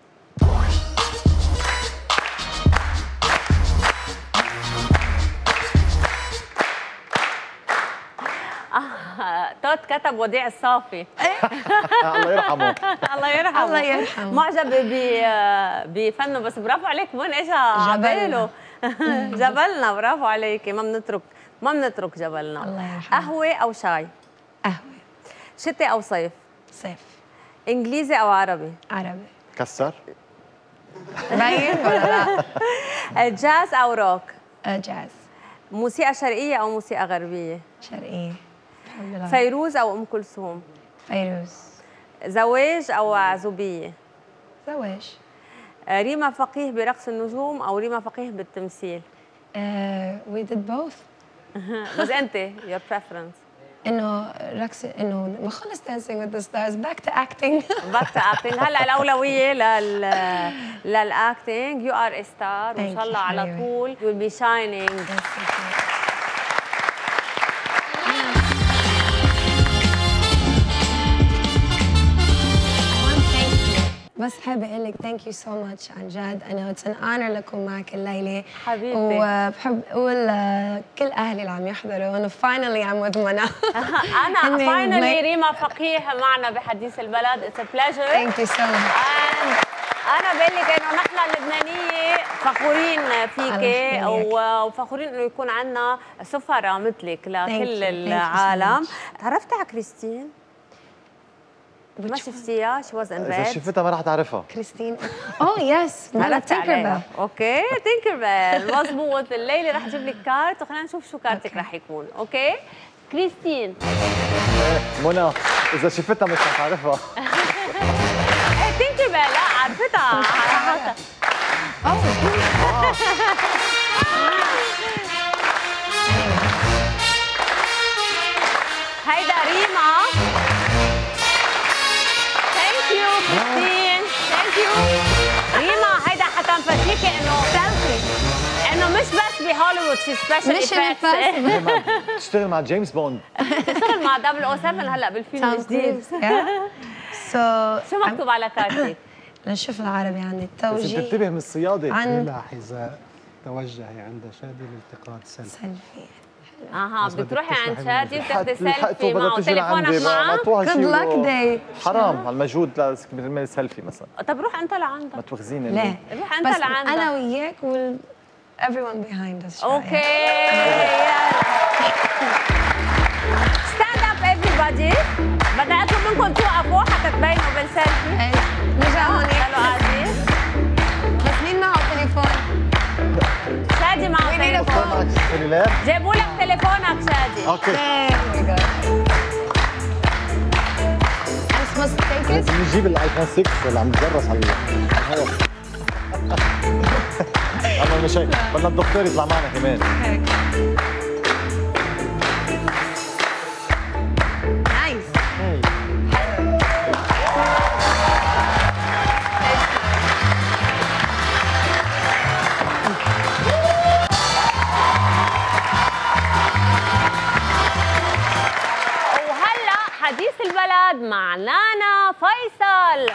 A: توت كتب وديع الصافي.
B: الله يرحمه.
A: الله يرحمه.
E: الله يرحمه.
A: معجب بفنه، بس برافو عليك، وين اجى عباله. جبلنا، برافو عليكي، ما بنترك جبلنا.
E: الله يرحمه.
A: قهوة أو شاي؟
E: قهوة.
A: شتاء أو صيف؟
E: صيف.
A: إنجليزي أو عربي؟
E: عربي.
B: كسر.
E: باين ولا لا؟
A: جاز أو روك؟
E: جاز.
A: موسيقى شرقية أو موسيقى غربية؟
E: شرقية. الحمد لله.
A: فيروز أو أم كلثوم؟
E: فيروز.
A: زواج أو عزوبية؟
E: زواج.
A: ريما فقيه برقص النجوم أو ريما فقيه بالتمثيل؟
E: we did both.
A: بس أنت your preference؟
E: إنه رقص، إنه ما خلص dancing with the stars، back to acting.
A: back to acting. هلا الأولوية للأكتينج. you are a star وإن شاء الله على طول you'll be shining. بس حابة أقول لك ثانك يو سو ماتش عن جد. أنا اتس ان اونر لكم معك الليلة حبيبتي، وبحب أقول كل أهلي اللي عم يحضروا إنه فاينلي I'm with منى. أنا فاينلي ريما فقيه معنا بحديث البلد. اتس ا بليجر. ثانك يو سو ماتش. أنا بقول لك إنه نحن اللبنانية فخورين فيكي، وفخورين إنه يكون عندنا سفراء مثلك لكل العالم. تعرفتي على كريستين؟ ما شفتيها؟ شي واز ان ريد.
B: إذا شفتها ما راح تعرفها.
E: كريستين. يس، أنا تينكربيل.
A: اوكي، تينكربيل مضبوط. الليله رح اجيب لك كارت وخلينا نشوف شو كارتك رح يكون. اوكي، كريستين.
B: منى إذا شفتها مش رح تعرفها.
A: تينكربيل، لا عرفتها. هيدا ريما. كريستين، ثانك يو. ريما هيدا حتنفذيكي انه مش بس بهوليوود في سبيشال ايفكتس.
B: تشتغل مع جيمس بوند.
A: تشتغل مع 007 هلا بالفيلم الجديد. شو مكتوب على كارتك؟
E: لنشوف العربي عندي
B: بس تنتبه من الصيادة.
C: لاحظة توجهي عند شادي لالتقاط سيلفي.
A: بدك تروحي عند شادي وتاخذي سيلفي معه، تليفونك معه.
E: جود لك داي.
B: حرام هالمجهود لتعمل سيلفي مثلا.
A: طب روح انت لعندك.
B: ما توخزيني.
E: لا
A: روح انت لعندك.
E: انا وياك everyone behind us.
A: اوكي، stand up everybody. بدي اطلب منكم توقفوا حتى تبينوا بالسيلفي.
E: نرجع هون.
A: خلوا قاعدين.
E: بس مين معه تليفون؟
A: شادي معه تليفون. جابوا لك تليفونك شادي.
B: اوكي. لازم نجيب الايفون 6 اللي عم يتجرس على الهواء. انا مش هيك، بدنا الدكتور يطلع معنا كمان.
E: نايس.
A: نانا فيصل.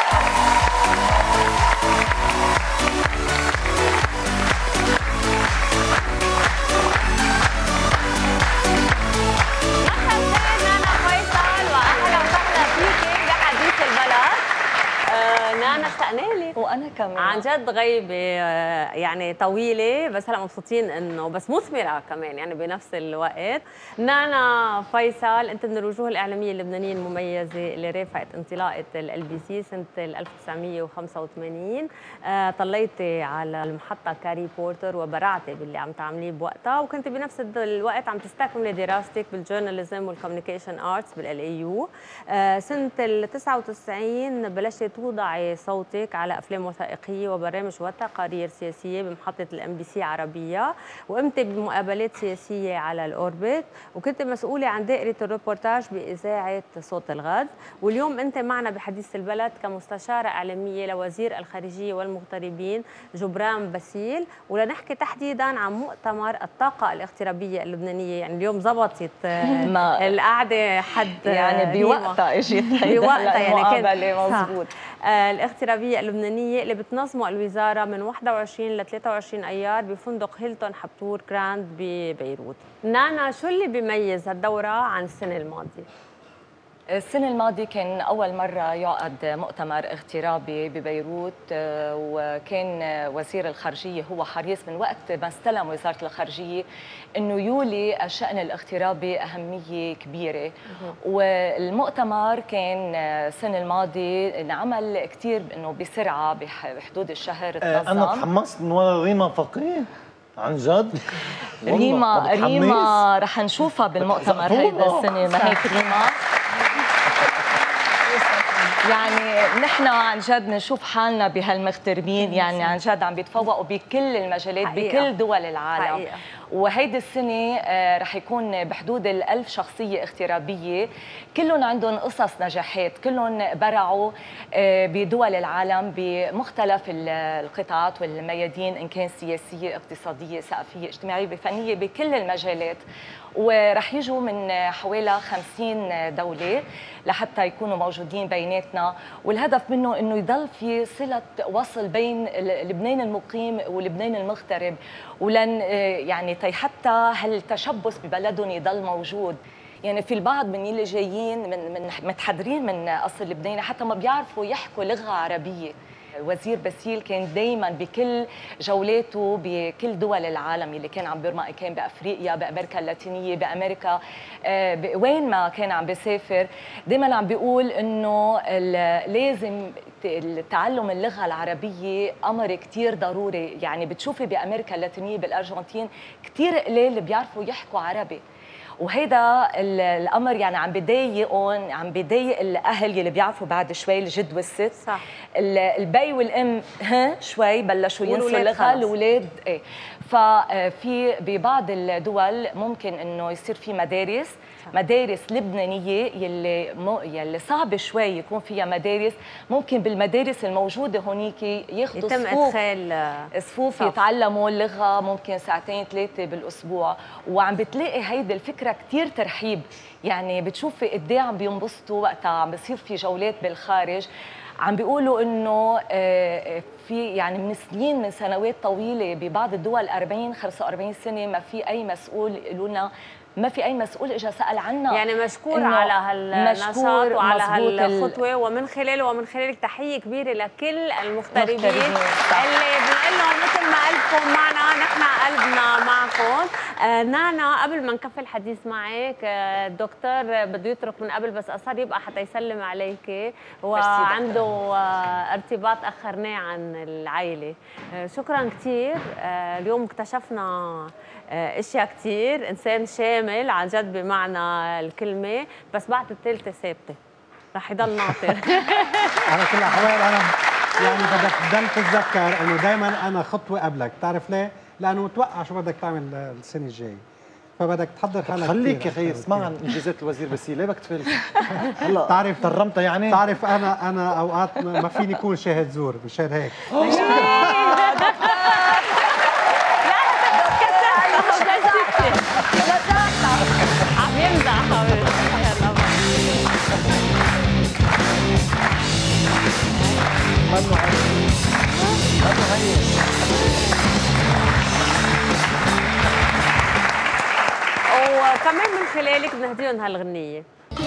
A: نانا اشتقنا لك.
G: وانا كمان
A: عن جد غيبه يعني طويله، بس هلا مبسوطين انه بس مثمره كمان يعني بنفس الوقت. نانا فيصل، انت من الوجوه الاعلاميه اللبنانيه المميزه اللي رافقت انطلاقه الLBC سنه 1985. طليتي على المحطه كاريكورتر وبرعتي باللي عم تعمليه بوقتها، وكنت بنفس الوقت عم تستكملي دراستك بالجورناليزم والكوميونيكيشن ارتس بالLAU. سنه 99 بلشتي توضعي صوتك على افلام وثائقيه وبرامج وتقارير سياسيه بمحطه الMBC عربيه، وقمتي بمقابلات سياسيه على الاوربت، وكنت مسؤوله عن دائره الريبورتاج باذاعه صوت الغد. واليوم انت معنا بحديث البلد كمستشاره اعلاميه لوزير الخارجيه والمغتربين جبران باسيل، ولنحكي تحديدا عن مؤتمر الطاقه الاغترابيه اللبنانيه. يعني اليوم زبطت القعده حد
G: يعني بوقتها اجت
A: بوقتها يعني
G: مضبوط.
A: الاغترابيه اللبنانيه اللي بتنظمه الوزاره من 21 ل 23 ايار بفندق هيلتون حبتور جراند ببيروت. نانا، شو اللي بيميز هالدوره عن السنه الماضيه؟
G: السنة الماضية كان أول مرة يعقد مؤتمر اغترابي ببيروت، وكان وزير الخارجية هو حريص من وقت ما استلم وزارة الخارجية أنه يولي الشأن الاغترابي أهمية كبيرة. والمؤتمر كان السنة الماضية انعمل كثير أنه بسرعة بحدود الشهر تنظم.
B: أنا تحمست من ورا ريما فقيه عن جد.
G: ريما رح نشوفها بالمؤتمر هيدا السنة، ما هيك ريما؟ يعني نحن عن جد بنشوف حالنا بهالمغتربين، يعني عن جد عم بيتفوقوا بكل المجالات حقيقة. بكل دول العالم حقيقة. وهيدي السنة رح يكون بحدود 1000 شخصية اغترابية، كلهم عندهم قصص نجاحات، كلهم برعوا بدول العالم بمختلف القطاعات والميادين، إن كان سياسية، اقتصادية، ثقافية، اجتماعية، فنية، بكل المجالات. ورح يجوا من حوالي 50 دولة لحتى يكونوا موجودين بيناتنا، والهدف منه انه يضل في صلة وصل بين لبنان المقيم ولبنان المغترب، ولن يعني حتى هالتشبث ببلدهم يضل موجود. يعني في البعض من اللي جايين من متحضرين من اصل لبناني حتى ما بيعرفوا يحكوا لغة عربية. وزير باسيل كان دايما بكل جولاته بكل دول العالم اللي كان عم بيرمق، كان بافريقيا، بامريكا اللاتينيه، بامريكا، وين ما كان عم بيسافر دايما عم بيقول انه لازم تعلم اللغه العربيه امر كثير ضروري. يعني بتشوفي بامريكا اللاتينيه بالارجنتين كثير قليل بيعرفوا يحكوا عربي، وهيدا الامر يعني عم بضايقهم، عم بضايق الاهل يلي بيعرفوا بعد شوي الجد والست. صح. البي والام شوي بلشوا ينسوا اللغه، الاولاد ايه. ففي ببعض الدول ممكن انه يصير في مدارس لبنانيه يلي صعب شوي يكون فيها مدارس، ممكن بالمدارس الموجوده هونيك ياخذوا صفوف يتعلموا اللغه، ممكن 2-3 بالاسبوع. وعم بتلاقي هيدي الفكره كثير ترحيب، يعني بتشوفي قد ايه عم بينبسطوا وقتها عم بيصير في جولات بالخارج. عم بيقولوا انه في يعني من سنين، من سنوات طويله ببعض الدول 40-45 سنه ما في اي مسؤول، يقولوا لنا ما في اي مسؤول اجى سال عنا.
A: يعني مشكور على هالنشاط وعلى هالخطوه، ومن خلالك تحيه كبيره لكل المغتربين اللي بنقول لهم مثل ما قلبكم معنا نحن قلبنا معكم. نانا، قبل ما نكفي الحديث معك، الدكتور بده يترك من قبل بس اصر يبقى حتى يسلم عليك، وعنده ارتباط اخرناه عن العائله. شكرا كثير. اليوم اكتشفنا اشياء كثير، انسان شامل عن جد بمعنى الكلمه، بس بعد الثالثه ثابته رح يضل ناطر.
C: على كل الاحوال انا يعني بدك تضل تتذكر انه دائما انا خطوه قبلك، بتعرف ليه؟ لانه متوقع شو بدك تعمل السنه الجايه، فبدك تحضر حالك.
B: خليك يا خيي اسمع عن انجازات الوزير باسيل، ليه بدك تفل؟ هلا
C: تعرف
B: ترمتها يعني؟
C: بتعرف انا اوقات ما فيني اكون شاهد زور، مشان هيك
A: عم يمزح. خلالك بنهديهم هالغنيه.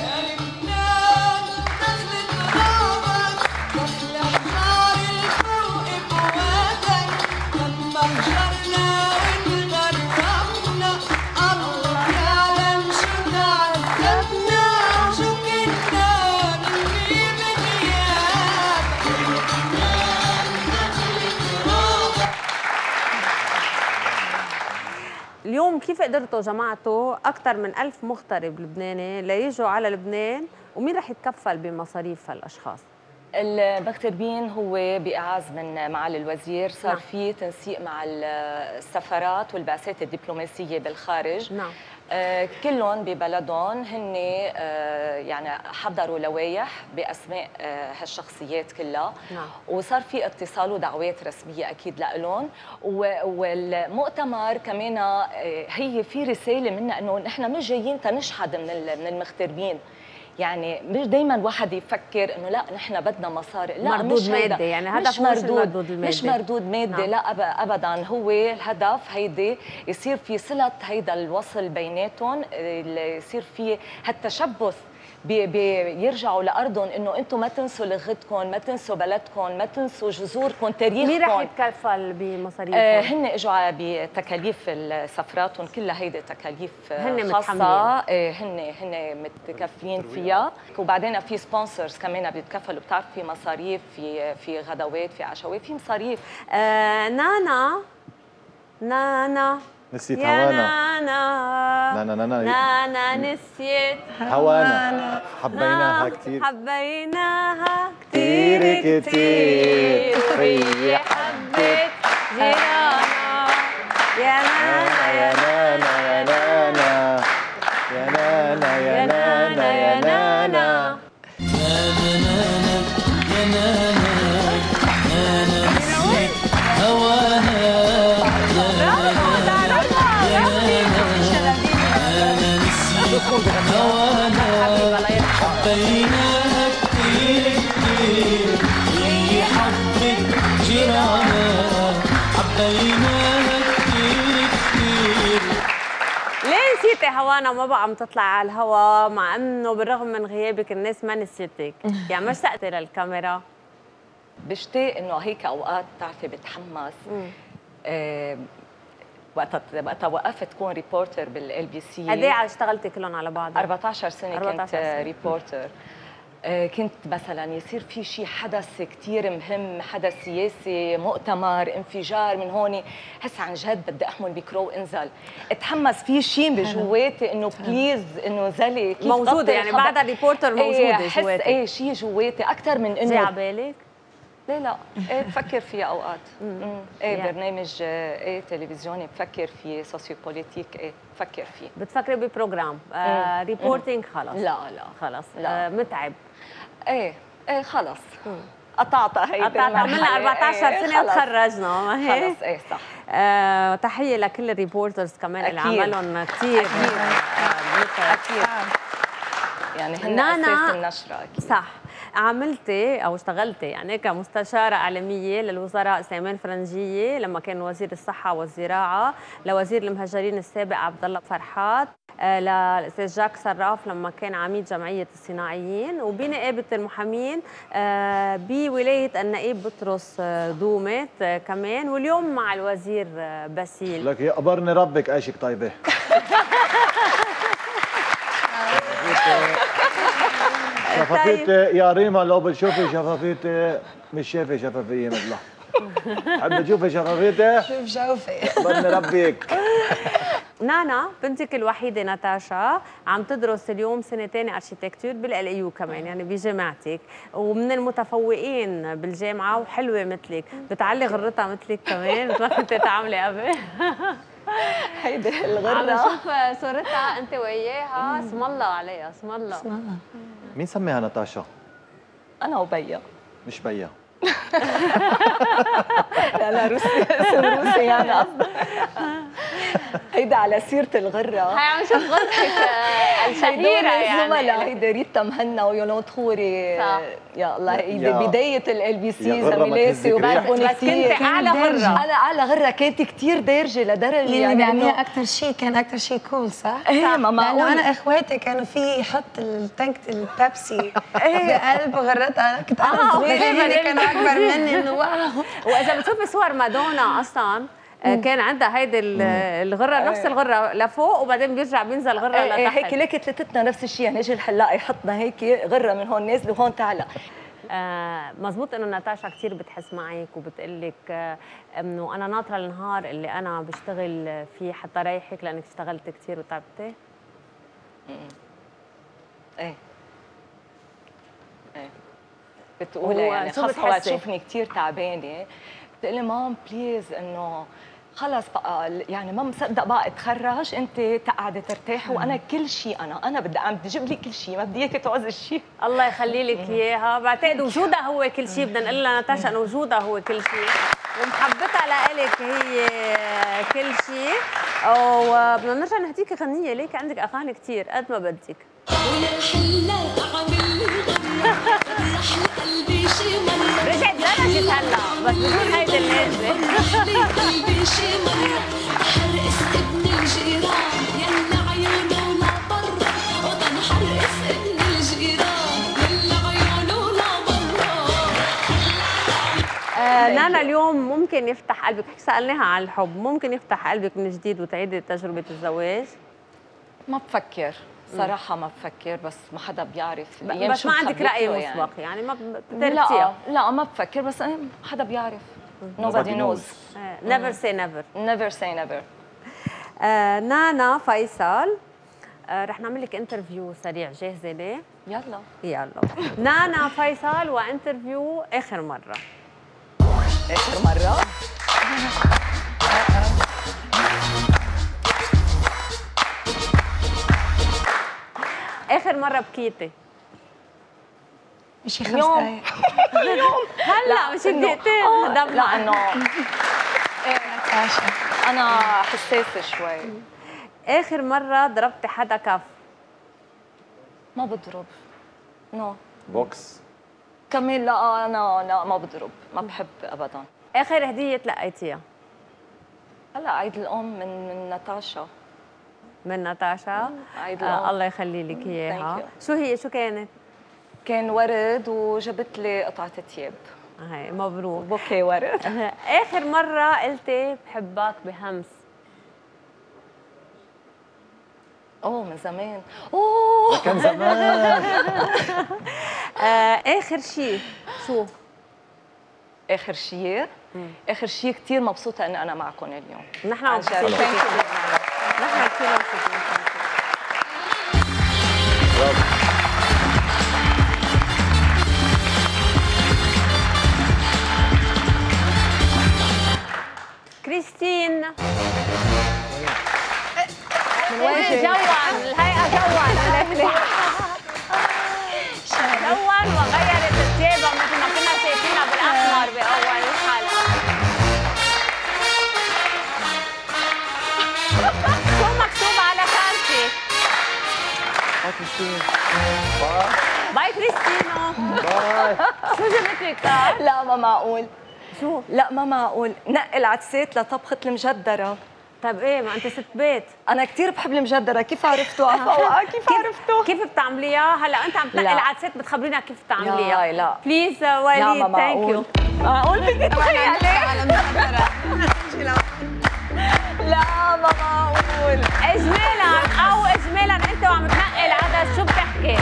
A: اليوم كيف قدرتوا جمعتوا أكثر من 1000 مغترب لبناني ليجوا على لبنان، ومين رح يتكفل بمصاريف هالأشخاص؟
G: المغتربين هو بإعاز من معالي الوزير، صار في تنسيق مع السفارات والبعثات الدبلوماسية بالخارج.
A: نعم.
G: كلهم ببلدهم هن يعني حضروا لوائح باسماء هالشخصيات كلها.
A: نعم.
G: وصار في اتصال ودعوات رسميه اكيد لهم، والمؤتمر كمان هي في رساله منا انه نحن مش جايين تنشحد من المغتربين. يعني مش دايما واحد يفكر انه لا نحن بدنا مصاري، لا
A: مردود
G: مش
A: مادي، يعني هدف
G: مش مردود مادي. نعم. لا ابدا، هو الهدف هيدي يصير في صله هيدا الوصل بيناتهم، يصير في هالتشبث بيرجعوا لارضهم، انه انتم ما تنسوا لغتكم، ما تنسوا بلدكم، ما تنسوا جذوركم، تاريخكم.
A: مين رح يتكفل بمصاريفهم؟
G: هن اجوا بتكاليف سفراتهم كلها، هيدي تكاليف
A: هن
G: خاصه. هن متكفلين فيها. وبعدين في سبونسرز كمان بيتكفلوا، بتعرف في مصاريف، في غدوات، في عشوات، في مصاريف.
B: نانا نسيت هوانا.
A: نانا نسيت
B: هوانا. حبيناها كتير كتير. هي حبت
A: جيرانا. يا نانا يا نانا يا نانا
B: يا نانا يا نانا يا نانا
D: حبيناها كتير كتير. هي حبت جيرانا. حبيناها كتير كتير.
A: ليه نسيتي هوانا ما بقى عم تطلع على الهوا، مع انه بالرغم من غيابك الناس ما نسيتك؟ يعني ما اشتقتي للكاميرا؟
G: بشتاق انه هيك اوقات بتعرفي بتحمس. وقتها وقفت كون ريبورتر بالال بي سي.
A: قد ايه اشتغلتي كلهم على بعض؟
G: 14 سنه 14 كنت ريبورتر. كنت مثلا يصير في شيء حدث كثير مهم، حدث سياسي، مؤتمر، انفجار من هون، حس عن جد بدي احمل ميكرو وانزل، اتحمس في شيء بجواتي انه بليز انه زلي كيف
A: موجوده، يعني بعد الريبورتر موجوده جواتي.
G: ايه شيء جواتي اكثر من انه
A: جاي على بالك؟
G: لا بفكر فيها اوقات. برنامج تلفزيوني بفكر فيه، سوسيو بوليتيك بفكر فيه.
A: بتفكري ببروجرام ريبورتينج؟ خلص
G: لا
A: خلص متعب.
G: خلص قطعتها هيدي.
A: عملنا 14 سنه وتخرجنا، ما هيك؟
G: خلص صح.
A: تحيه لكل الريبورترز كمان اللي عملهم كثير
G: اكيد. يعني هن اساس النشره اكيد.
A: صح. عملتي او اشتغلتي يعني كمستشاره اعلاميه للوزراء سليمان فرنجيه لما كان وزير الصحه والزراعه، لوزير المهجرين السابق عبد الله فرحات، للاستاذ جاك صراف لما كان عميد جمعيه الصناعيين، وبنقابه المحامين بولايه النقيب بطرس دومت كمان، واليوم مع الوزير باسيل.
B: لك يقبرني ربك عيشك طيبه. شفافيتي يا ريما، لو بتشوفي شفافيتي مش شايفه شفافيه مثلها. حابه تشوفي شفافيتي؟
E: شوفي
B: يقبرني ربك.
A: نانا بنتك الوحيده ناتاشا عم تدرس اليوم سنه ثانيه اركيتكتور بالال اي يو كمان، يعني بجامعتك، ومن المتفوقين بالجامعه وحلوه مثلك، بتعلي غرتها مثلك كمان مثل ما كنت تعملي قبل.
G: هيدي الغره
A: عم نشوف صورتها انت وياها، اسم الله عليها، اسم الله.
E: اسم الله.
B: مين سميها ناتاشا؟
G: انا وبيا.
B: مش بيا.
G: لا روسي، اسم روسي يعني قصدك. هيدا على سيرة الغرة.
A: هاي عم نشوف غرفتك الشهيرة يعني.
G: هيدا ريتا مهنا ويولون تخوري.
A: صح.
G: يا الله هيدي بداية ال LBC زميلاتي
A: وبحبوني كثير. بس كنت أعلى غرة.
G: أنا أعلى غرة كانت كثير دارجة لدرجة
E: اللي بيعملها أكثر شيء كان أكثر شيء كول صح؟
G: إيه ما
E: لأنه أنا إخواتي كانوا في يحط التانك البيبسي بقلب غرتها. كنت أنا صغيرة كانوا أكبر مني إنه واو.
A: وإذا بتشوفي صور مادونا أصلاً كان عندها هيدي الغره نفس الغره لفوق وبعدين بينزل غره لتحت.
G: هيك ليك ثلاثتنا نفس الشيء يعني اجى الحلاق يحطنا هيك غره من هون نازله وهون تعلق.
A: مزبوط انه ناتاشا كثير بتحس معك وبتقول لك انه انا ناطره النهار اللي انا بشتغل فيه حتى ريحك لانك اشتغلت كثير وتعبتي.
G: ايه بتقولها يعني خاصة تشوفني كثير تعبانه بتقلي مام بليز انه خلص بقى يعني ما مصدق بقى اتخرج انت تقعدي ترتاحي وانا كل شيء انا بدي اجيب لي كل شيء ما بدي اياكي تعوزي شيء.
A: الله يخلي لك اياها. بعتقد وجودها هو كل شيء. بدنا نقول لها ناتاشا انه وجودها هو كل شيء ومحبتها لإلك هي كل شيء. وبدنا نرجع نهديكي غنيه. ليك عندك اغاني كثير قد ما بدك. رجعت درجت هلا بس بدون هيدي اللازمه. قلبي شي مره حرقس ابن الجيران يلا عيونه لبرا وضل حرقس ابن الجيران يلا عيونه لبرا. نانا اليوم ممكن يفتح قلبك. سالناها عن الحب. ممكن يفتح قلبك من جديد وتعيدي تجربه الزواج؟
G: ما بفكر صراحة ما بفكر بس ما حدا بيعرف.
A: بس ما عندك رأي مسبق يعني ما بترتيها؟
G: لا ما بفكر بس ما حدا بيعرف. Nobody knows.
A: Never say never.
G: Never say never.
A: نانا فيصل رح نعمل لك انترفيو سريع. جاهزة ليه؟ يلا. نانا فيصل وانترفيو آخر مرة.
G: آخر مرة؟
A: آخر مرة بكيتي؟
E: مش 5 دقايق.
A: هلا مش دقيقتين.
G: لا انه انا حساسة شوي.
A: آخر مرة ضربتي حدا كف؟
G: ما بضرب. نو.
B: بوكس؟
G: كمان لا انا لا ما بضرب ما بحب ابدا.
A: آخر هدية تلقيتيها؟
G: هلا عيد الأم من ناتاشا.
A: من ناتاشا؟
G: عيد الأم.
A: الله يخلي لك اياها. شو هي؟ شو كانت؟
G: كان ورد وجبت لي قطعة ثياب.
A: هاي مبروك.
G: بوكي ورد.
A: آخر مرة قلتي بحبك بهمس؟
G: من زمان. اوه
B: كان زمان.
A: آخر شيء شو؟
G: آخر شيء؟ آخر شيء كثير مبسوطة إني أنا معكم اليوم.
A: نحن مبسوطين. نحن كثير مبسوطين. كريستين من وين جوّن الهيئة جوّن وغيرت الثيابة مثل ما كنا شايفينها بالأحمر بأول الحلقة. شو مكتوب على خالتي؟ باي كريستينو. باي. شو جبت لك؟
G: لا ما معقول.
A: شو؟
G: لا ما معقول. نقي العدسات لطبخة المجدرة.
A: طيب ايه ما انت ست بيت.
G: انا كثير بحب المجدرة. كيف عرفتوا؟ كيف عرفتوا؟
A: كيف بتعمليها؟ هلا انت عم تنقي العدسات بتخبرينا كيف بتعمليها.
G: لا
A: بليز وليد ثانك يو.
G: معقول بدي تخيلي؟ لا ما معقول.
A: اجمالا انت وعم تنقي العدس شو بتحكي؟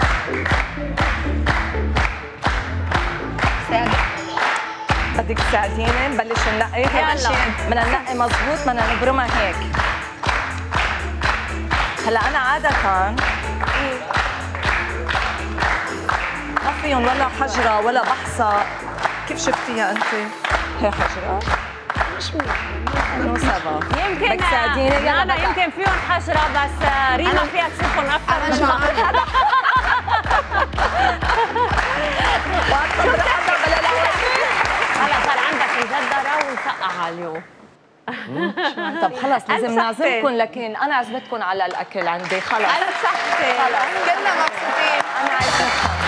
G: بدك تساعديني نبلش ننقي؟
A: يلا
G: بدنا ننقي مضبوط بدنا نبرمها هيك. هلا انا عادة ما فيهم ولا حجرة ولا بحصة. كيف شفتيها انت؟ هي حجرة؟ مش
A: يمكن بدك تساعديني؟ انا يمكن فيهم حجرة بس ريما فيها تشوفهم اكثر من ما هلا صار عندك مجدرة ونسقعها اليوم.
G: طب خلص لازم نعزمكم، لكن انا عزمتكم على الاكل عندي خلص.
E: انا بصحتي كلنا مبسوطين.
G: انا عزمتكم.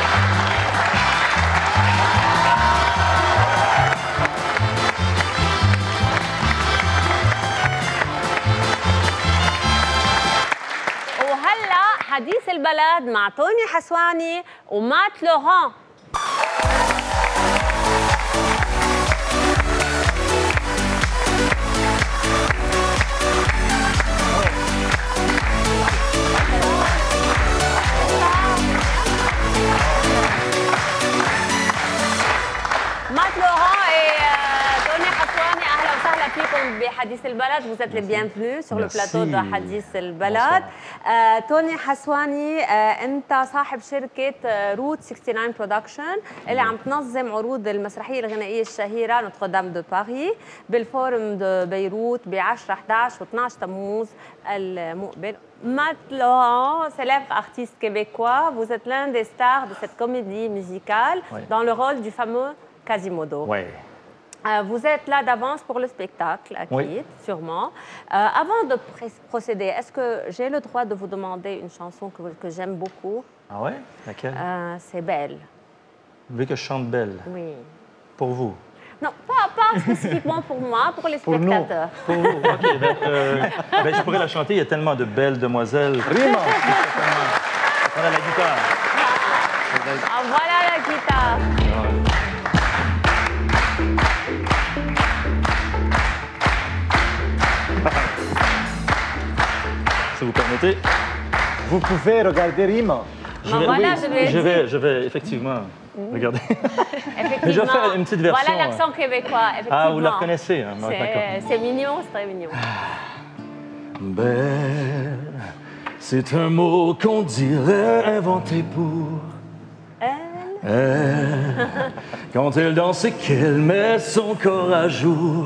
A: وهلا حديث البلد مع توني حسواني ومات لوران. مات لوران et توني حسواني، اهلا وسهلا فيكم بحديث البلد. Vous êtes les bienvenus sur le plateau de حديث البلد. توني حسواني، انت صاحب شركه روت 69 برودكشن اللي عم تنظم عروض المسرحيه الغنائيه الشهيره نوتر دام دو باري بالفورم دو بيروت ب 10 11 و12 تموز المقبل. Matt Laurent, célèbre artiste québécois, vous êtes l'un des stars de cette comédie musicale dans le rôle du fameux Quasimodo.
H: Oui.
A: Vous êtes là d'avance pour le spectacle, sûrement. Avant de procéder, est-ce que j'ai le droit de vous demander une chanson que j'aime beaucoup?
H: Ah ouais? Laquelle?
A: C'est Belle.
H: Vous voulez que je chante Belle?
A: Oui.
H: Pour vous?
A: Non, pas spécifiquement pour moi, pour les spectateurs.
H: Pour vous? OK. Je pourrais la chanter. Il y a tellement de belles demoiselles. Rima! Voilà la guitare.
A: Ah, voilà la guitare.
H: Si vous permettez.
B: Vous pouvez regarder Rima.
H: Je vais effectivement regarder.
A: Effectivement.
H: Je vais faire une petite version.
A: Voilà l'accent québécois, effectivement.
H: Ah, vous la reconnaissez, hein?
A: C'est mignon, c'est très mignon.
H: Belle, c'est un mot qu'on dirait inventé pour elle. Quand elle danse et qu'elle met son corps à jour,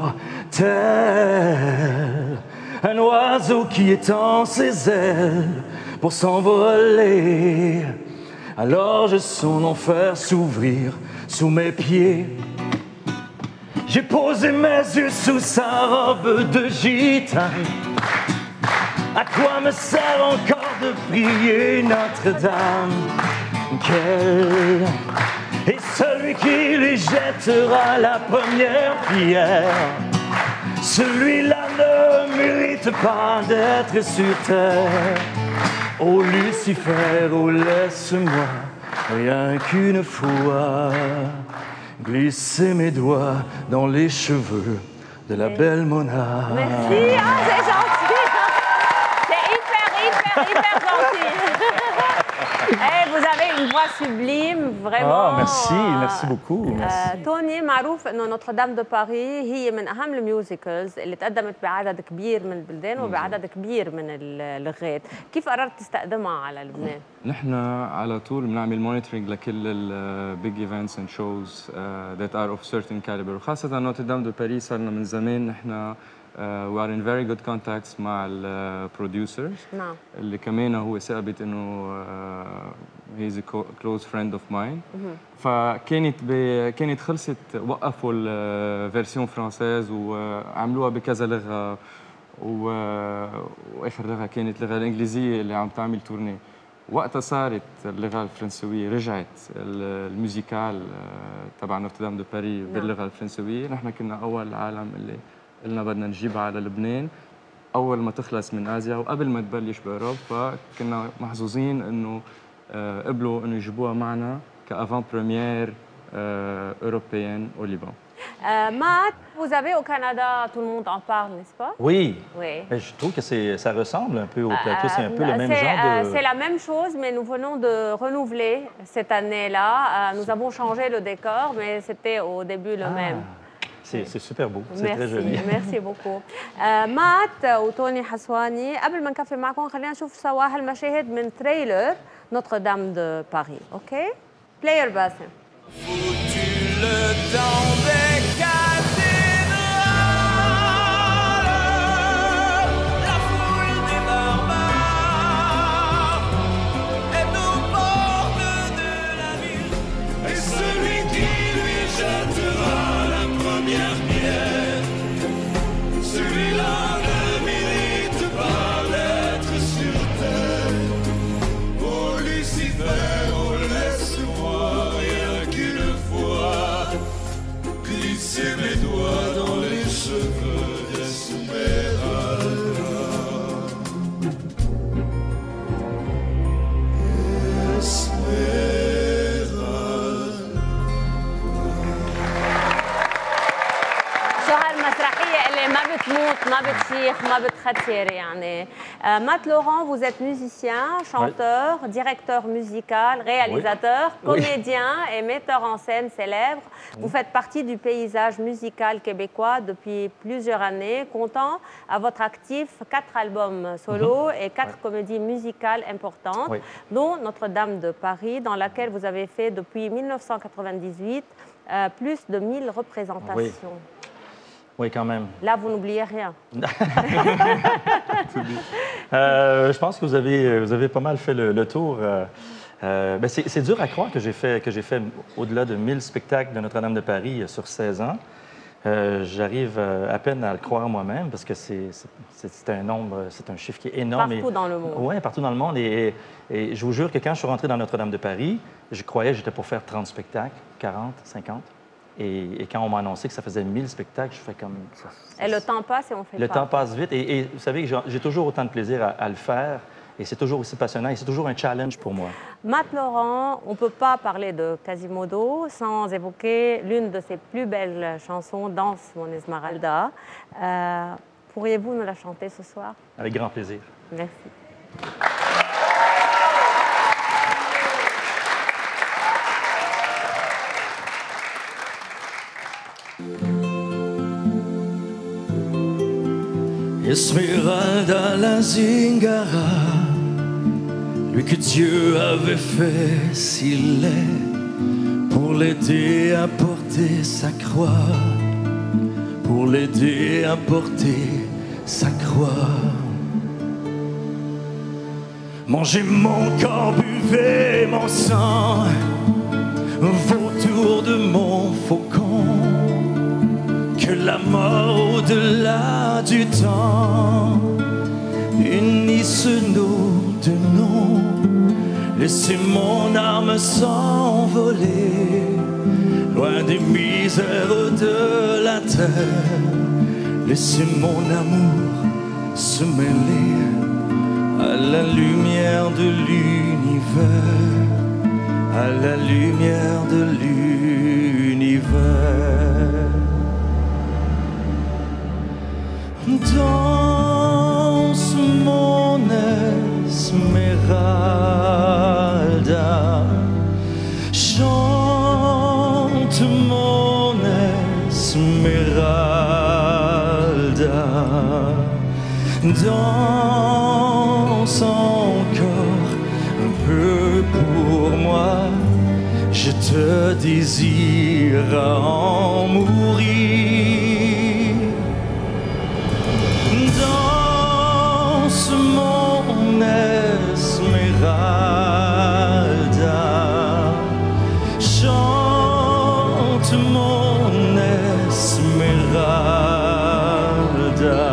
H: tel un oiseau qui étend ses ailes pour s'envoler. Alors je sens l'enfer s'ouvrir sous mes pieds. J'ai posé mes yeux sous sa robe de gitane. À quoi me sert encore de prier Notre-Dame? Quel est celui qui lui jettera la première pierre? Celui-là ne mérite pas d'être sur terre. Oh Lucifer, oh laisse-moi rien qu'une fois glisser mes doigts dans les cheveux de la belle Mona.
A: Merci, c'est gentil. C'est hyper gentil. Hey, vous avez une voix sublime, vraiment.
H: Ah, merci beaucoup.
A: توني معروف انه نوتردام دو باري هي من اهم الميوزيكلز اللي تقدمت بعدد كبير من البلدان وبعدد كبير من اللغات، كيف قررت تستخدمها على لبنان؟
I: نحن على طول بنعمل مونيتورينج لكل البيج ايفنتس اند شوز ذات ار اوف سيرتن كاليبر، وخاصة نوتردام دو باري صرنا من زمان نحن we are in very good contacts مع البروديوسرز.
A: نعم.
I: اللي كمان هو ثابت انه he is a close friend of mine. كانت خلصت وقفوا الفيرسيون فرانسيز وعملوها بكذا لغه واخر لغه كانت اللغه الانجليزيه اللي عم تعمل تورني. وقتها صارت اللغه الفرنسويه، رجعت الموزيكال تبع نوتردام دو باري باللغه الفرنسويه. نحن كنا اول العالم اللي قلنا بدنا نجيبها على لبنان اول ما تخلص من اسيا وقبل ما تبلش باوروبا، فكنا محظوظين انه قبلوا انه يجيبوها معنا كافان بريمير européenne au Liban.
A: Matt, vous avez au Canada, tout le monde en parle, n'est-ce pas?
H: Oui.
A: Oui.
H: Je trouve que ça ressemble un peu au plateau, c'est un peu le même genre de...
A: C'est la même chose, mais nous venons de renouveler cette année-là. Nous avons changé le décor, mais c'était au début le même.
H: C'est super beau, c'est très joli.
A: Merci beaucoup. مات وتوني حسواني، قبل ما نكفي معكم خلينا نشوف سوا هالمشاهد من تريلر نوتردام دو باري، اوكي؟ بلاير باسم.
D: Celui
A: بتموت ما بتشيخ ما بتختر يعني. Matt Laurent, vous êtes musicien, chanteur, directeur musical, réalisateur, comédien et metteur en scène célèbre. Vous faites partie du paysage musical québécois depuis plusieurs années, comptant à votre actif 4 albums solo et 4 comédies musicales importantes, dont Notre-Dame de Paris, dans laquelle vous avez fait depuis 1998 plus de 1000 représentations.
H: Oui, quand même.
A: Là, vous n'oubliez rien.
H: Je pense que vous avez pas mal fait le tour. C'est dur à croire que j'ai fait au-delà de 1000 spectacles de Notre-Dame de Paris sur 16 ans. J'arrive à peine à le croire moi-même parce que c'est un nombre, c'est un chiffre qui est énorme.
A: Partout dans le monde.
H: Oui, partout dans le monde. Et je vous jure que quand je suis rentré dans Notre-Dame de Paris, je croyais que j'étais pour faire 30 spectacles, 40, 50. Et quand on m'a annoncé que ça faisait 1000 spectacles, je fais comme...
A: Et le temps passe et on fait
H: Le temps passe vite. Et vous savez que j'ai toujours autant de plaisir à le faire. Et c'est toujours aussi passionnant et c'est toujours un challenge pour moi.
A: Matt Laurent, on ne peut pas parler de Quasimodo sans évoquer l'une de ses plus belles chansons, Danse mon Esmeralda. Pourriez-vous nous la chanter ce soir?
H: Avec grand plaisir.
A: Merci.
D: Esmeralda la Zingara, lui que Dieu avait fait si laid pour l'aider à porter sa croix, pour l'aider à porter sa croix. Mangez mon corps, buvez mon sang, vautour de mon faucon, que la mort au-delà du temps unisse nos deux noms. Laissez mon âme s'envoler loin des misères de la terre. Laissez mon amour se mêler à la lumière de l'univers, à la lumière de l'univers. Danse mon Esmeralda, chante mon Esmeralda, danse encore un peu pour moi, je te désire à en mourir. Danse mon Esmeralda, chante mon Esmeralda,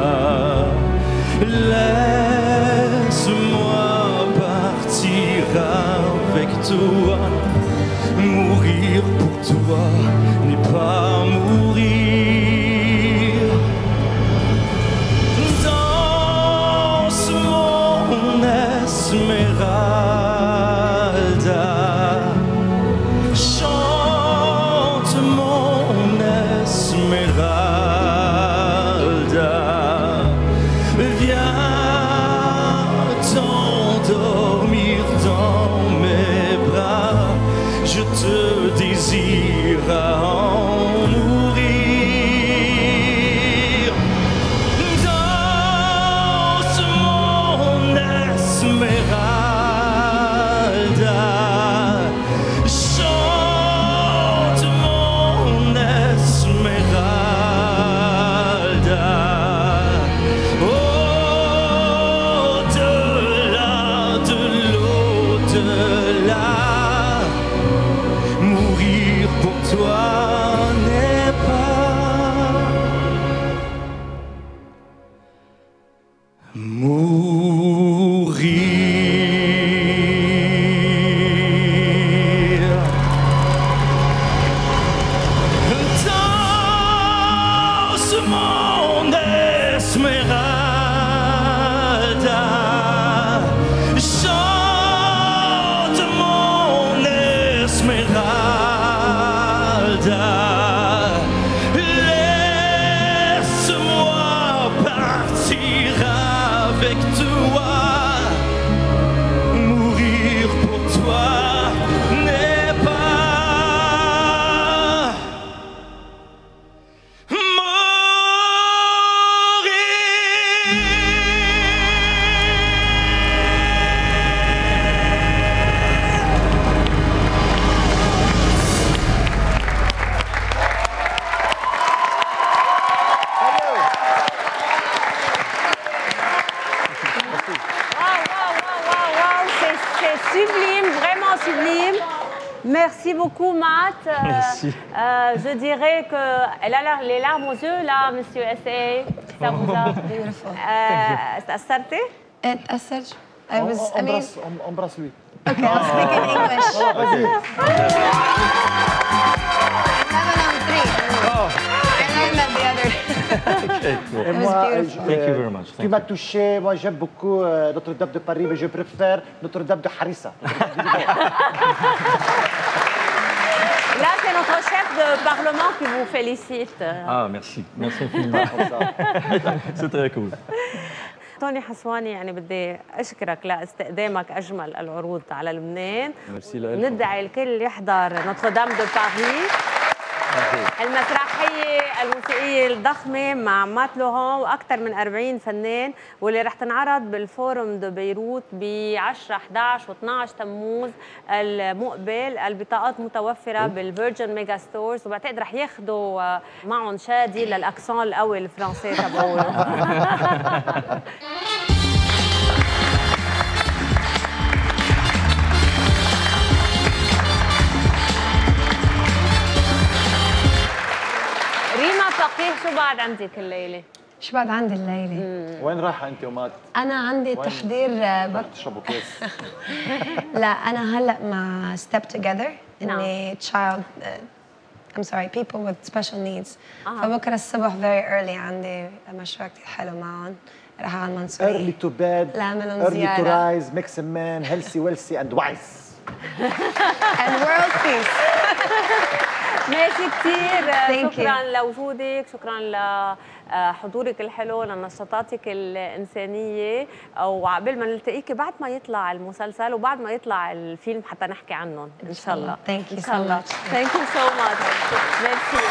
D: laisse-moi partir avec toi, mourir pour toi n'est pas mourir. Esmeralda, chante mon Esmeralda, viens t'endormir dans mes bras, je te désire à en mourir. Danse mon Esmeralda, chante mon Esmeralda, au-delà de l'au-delà, mourir pour toi n'est pas mourir. Danse mon Esmeralda, chante mon Esmeralda, laisse-moi
A: je dirais que elle a les larmes aux yeux là, Monsieur S.A. Ça vous a تأثرتي؟
E: تأثرت. I mean,
B: embrasse lui.
E: okay, I'll speak in English. Lebanon 3. I learned that the other day. It was beautiful.
H: Thank you very much.
B: Tu m'as touché, moi j'aime beaucoup Notre-Dame de Paris, mais je préfère Notre-Dame de Harissa.
A: Là, c'est notre chef de parlement qui vous félicite.
H: Ah, merci. Merci infiniment. C'est très cool.
A: توني حسواني، يعني بدي اشكرك لاستقدامك اجمل العروض على لبنان.
I: ميرسي لك.
A: ندعي الكل يحضر نوتردام دو باري، المسرحيه الموسيقيه الضخمه مع مات لوهون واكثر من 40 فنان، واللي رح تنعرض بالفورم دو بيروت ب 10 11 و12 تموز المقبل. البطاقات متوفره بالفيرجن ميجا ستورز، وبعتقد رح ياخذوا معهم شادي للاكسون القوي الفرنسي تبعوله. ريما فقيه، شو بعد عندك الليله؟
E: شو بعد عندي الليله؟
B: وين رايحه انت ومات؟
E: انا عندي تحضير
B: تشربوا كاس؟
E: لا انا هلا مع ستيب توجذر اني تشايلد I'm sorry people with special needs. فبكره الصبح very early عندي مشروع كثير حلو معهم، رح على المنصورية.
B: Early to bed,
E: لعملهم
B: early
E: زيارة.
B: to rise, mix a man, healthy, wealthy and wise.
E: And world peace.
A: ماشي كثير، شكرا لوجودك، شكرا لحضورك الحلو، لنشاطاتك الإنسانية، وعقبال ما نلتقيك بعد ما يطلع المسلسل وبعد ما يطلع الفيلم حتى نحكي عنهم إن شاء الله.
E: Thank you
A: إن
E: so
A: شاء الله.
E: much.
A: Thank you so much. ميرسي.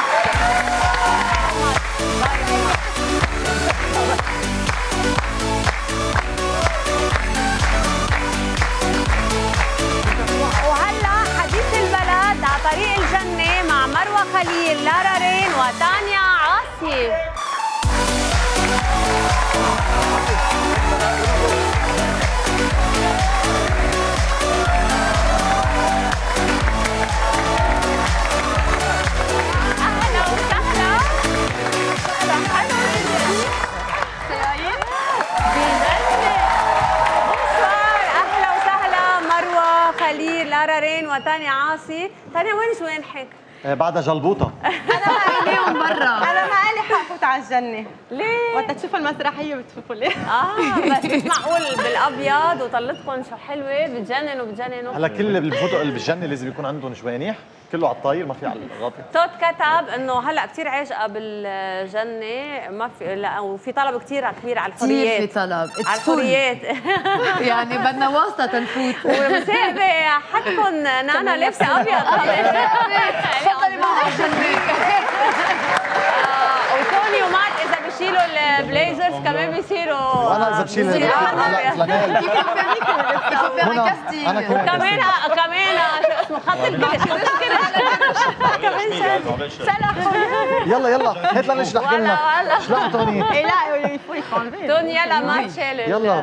A: وهلا حديث البلد على طريق الجنة مع مروة خليل، لارا رين وتانيا عاصي. أهلا وسهلا. أهلا وسهلا مروة خليل، لارا رين وتانيا عاصي. تانيا وين حك؟
B: بعدها جلبوطه.
J: انا معي برا. انا ما لي حق فوت على الجنه.
A: ليه؟
J: وقت تشوفوا المسرحيه بتشوفوا ليه؟
A: بس مش معقول بالابيض وطلتكم شو حلوه، بتجننوا.
B: هلا كل اللي بفوتوا بالجنه لازم يكون عندهم شوينيح، كله على الطاير ما في على الغاطي.
A: توت كتب انه هلا كثير عاشقه بالجنه، ما في لا، وفي طلب كثير كبير على الحريات.
J: كثير في طلب،
A: على الحريات. يعني
J: بدنا واسطه تنفوت.
A: ومسابقه حدكم نانا لابسه ابيض.
J: تفضلي معها الجنه.
A: وتوني ومات اذا بيشيلوا البليزرز كمان بيصيروا.
B: وانا اذا بشيل الفلانيل
A: انا كمان شو اسمه خط البيت. كمان سلح.
B: يلا هات لنا اشرح لنا. اشرح توني.
J: لا يفوت
A: توني يلا ما تشيل.
B: يلا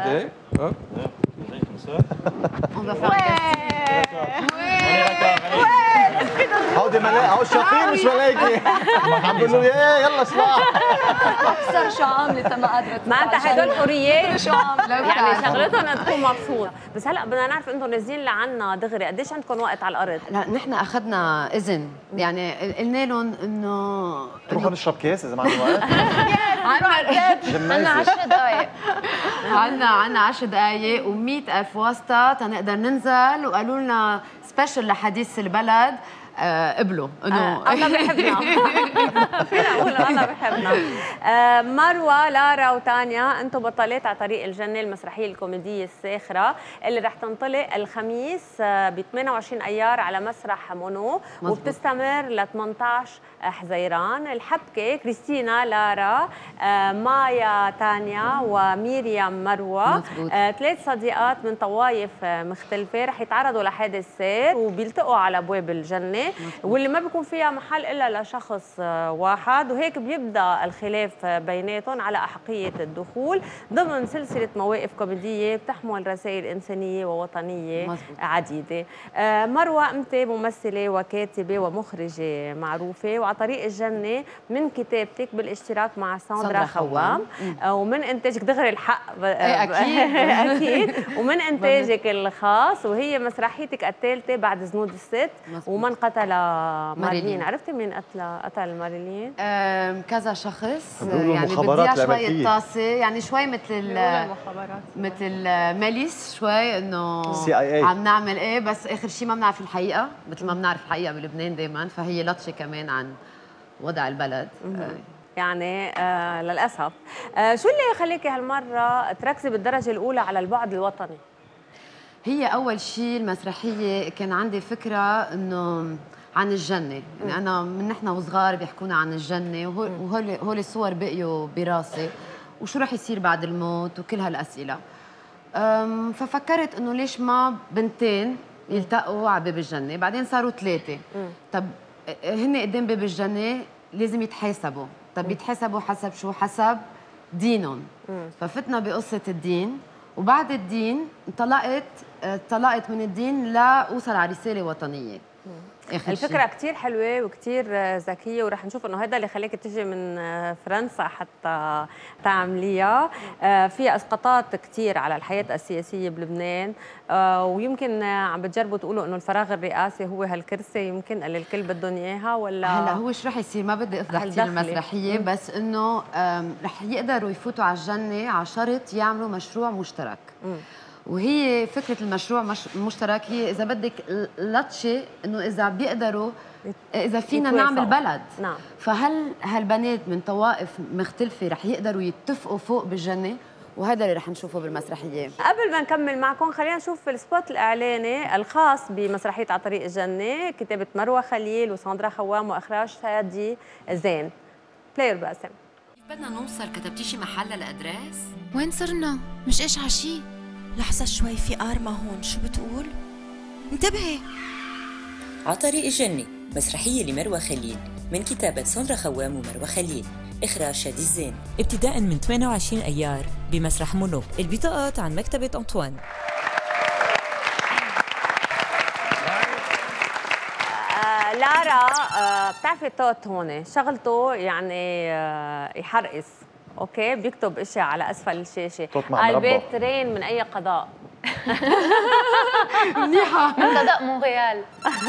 B: هودي ملاك، هو الشاطين مش ملايكي. عم بيقولوا لي ايه يلا اشرح.
J: اكثر شو عامله ما قادره.
A: ما انت هدول حريات
J: شو عامله
A: يعني شغلتهم انها تكون مبسوط. بس هلا بدنا نعرف انتم نازلين لعنا دغري، قديش عندكم وقت على الارض؟
J: لا نحن اخذنا اذن، يعني قلنا لهم انه
B: تروحوا نشرب كاس اذا ما عندنا وقت.
J: عندنا 10 دقائق. عندنا 10 دقائق و100,000 واسطه تنقدر ننزل، وقالوا لنا سبيشل لحديث البلد قبلوا انه
A: الله بيحبنا. فينا نقول الله بيحبنا. مروه، لارا وتانيا، انتم بطلات على طريق الجنه، المسرحيه الكوميديه الساخره اللي رح تنطلق الخميس ب 28 ايار على مسرح مونو، وبتستمر ل 18 حزيران. الحبكه كريستينا لارا، مايا تانيا، وميريام مروه، ثلاث صديقات من طوائف مختلفه رح يتعرضوا لحادث سير وبيلتقوا على ابواب الجنه. الجنه واللي ما بيكون فيها محل الا لشخص واحد، وهيك بيبدا الخلاف بيناتهم على احقيه الدخول ضمن سلسله مواقف كوميديه بتحمل رسائل انسانيه ووطنيه عديده. مروه انت ممثله وكاتبه ومخرجه معروفه، وعلى طريق الجنه من كتابتك بالاشتراك مع ساندرا خوام ومن انتاجك دغري الحق
J: اكيد
A: اكيد ومن انتاجك الخاص، وهي مسرحيتك الثالثه بعد زنود الست. ومن قتل مارلين، عرفتي مين قتل مارلين؟
J: كذا شخص
B: يعني
J: بديها شوية طاسة، يعني شوي مثل ماليس شوي انه عم نعمل ايه، بس اخر شيء ما بنعرف الحقيقة مثل ما بنعرف الحقيقة بلبنان دائما، فهي لطشة كمان عن وضع البلد.
A: يعني للاسف. شو اللي يخليكي هالمرة تركزي بالدرجة الأولى على البعد الوطني؟
J: هي أول شيء المسرحية كان عندي فكرة إنه عن الجنة، يعني أنا من نحن وصغار بيحكونا عن الجنة، وهول الصور بقيوا براسي، وشو رح يصير بعد الموت وكل هالأسئلة. ففكرت إنه ليش ما بنتين يلتقوا على باب الجنة، بعدين صاروا ثلاثة. طب هن قدام باب الجنة لازم يتحاسبوا، طب يتحاسبوا حسب شو؟ حسب دينهم. ففتنا بقصة الدين، وبعد الدين انطلقت من الدين لأوصل على رسالة وطنية.
A: الفكرة كتير حلوة وكتير ذكية، ورح نشوف انه هذا اللي خليك تجي من فرنسا حتى تعمليها. في اسقاطات كتير على الحياة السياسية بلبنان، ويمكن عم بتجربوا تقولوا انه الفراغ الرئاسي هو هالكرسي يمكن اللي الكل بدهم اياها، ولا
J: هلا هو شو رح يصير؟ ما بدي افضح كثير المسرحية، بس انه رح يقدروا يفوتوا على الجنة على شرط يعملوا مشروع مشترك. وهي فكرة المشروع المشترك هي إذا بدك لطشة إنه إذا بيقدروا إذا فينا نعمل بلد.
A: نعم.
J: فهل هالبنات من طوائف مختلفة رح يقدروا يتفقوا فوق بالجنة؟ وهذا اللي رح نشوفه بالمسرحية.
A: قبل ما نكمل معكم خلينا نشوف السبوت الإعلاني الخاص بمسرحية على طريق الجنة، كتابة مروة خليل وساندرا خوام وإخراج شادي زين. بلاير باسم.
K: بدنا نوصل، كتبتي شي محل للأدريس؟
L: وين صرنا؟ مش إيش عشي؟ لحظة شوي، في آرما هون، شو بتقول؟ انتبهي.
K: على طريق الجنة، مسرحية لمروة خليل من كتابة ساندرا خوام ومروة خليل، إخراج شادي الزين، ابتداء من 28 أيار بمسرح مونو. البطاقات عن مكتبة أنطوان.
A: لارا، بتعرفي توت هون شغلته يعني يحرقص، اوكي، بيكتب اشياء على اسفل الشاشه. البيت ترين من اي قضاء؟
E: منيحه من قضاء مونريال.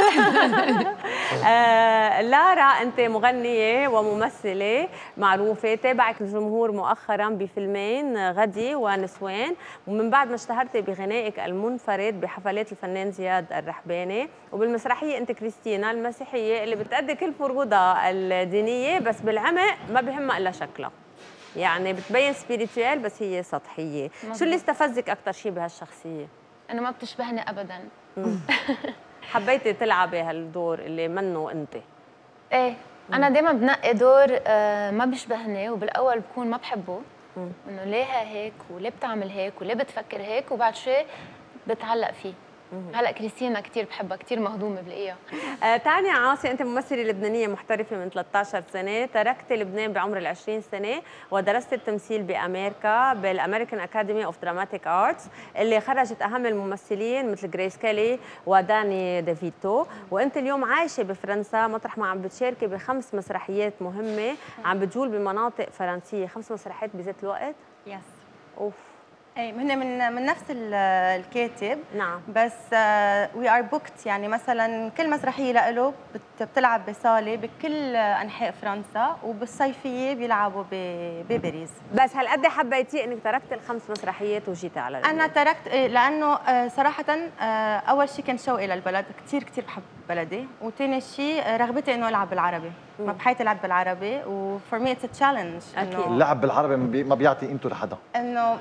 A: لارا، انت مغنيه وممثله معروفه، تابعك الجمهور مؤخرا بفيلمين غدي ونسوان، ومن بعد ما اشتهرتي بغنائك المنفرد بحفلات الفنان زياد الرحباني، وبالمسرحيه انت كريستينا المسيحيه اللي بتأدي كل فروضها الدينيه، بس بالعمق ما بهمها الا شكلها، يعني بتبين سبيريتوال بس هي سطحيه. شو اللي استفزك اكثر شيء بهالشخصيه؟
E: انه ما بتشبهني ابدا.
A: حبيتي تلعبي هالدور اللي منه انت؟
E: ايه، انا دائما بنقي دور ما بيشبهني، وبالاول بكون ما بحبه، انه ليه هيك وليه بتعمل هيك وليه بتفكر هيك، وبعد شوي بتعلق فيه. هلا كريستينا كثير بحبها، كثير مهضومه بلاقيها.
A: تانيا عاصي، انت ممثله لبنانيه محترفه من 13 سنه، تركت لبنان بعمر 20 سنه ودرست التمثيل بامريكا بالامريكان اكاديمي اوف دراماتيك ارتس اللي خرجت اهم الممثلين مثل جريس كيلي وداني ديفيتو، وانت اليوم عايشه بفرنسا مطرح ما عم بتشاركي ب5 مسرحيات مهمه، عم بتجول بمناطق فرنسيه. 5 مسرحيات بذات الوقت؟
M: يس.
A: اوف.
M: اي من نفس الكاتب.
A: نعم.
M: بس وي ار بوكت، يعني مثلا كل مسرحيه له بتلعب بصاله بكل انحاء فرنسا، وبالصيفيه بيلعبوا بباريس.
A: بس هالقد حبيتي انك تركت ال5 مسرحيات وجيتي على
M: انا تركت لانه صراحه اول شيء كان شوقي للبلد، كثير بحب بلدي، وثاني شيء رغبتي انه العب بالعربي. ما بحياتي العب بالعربي، وفور مي اتس تشالنج.
B: اكيد اللعب بالعربي ما بيعطي قيمته لحدا.
M: انه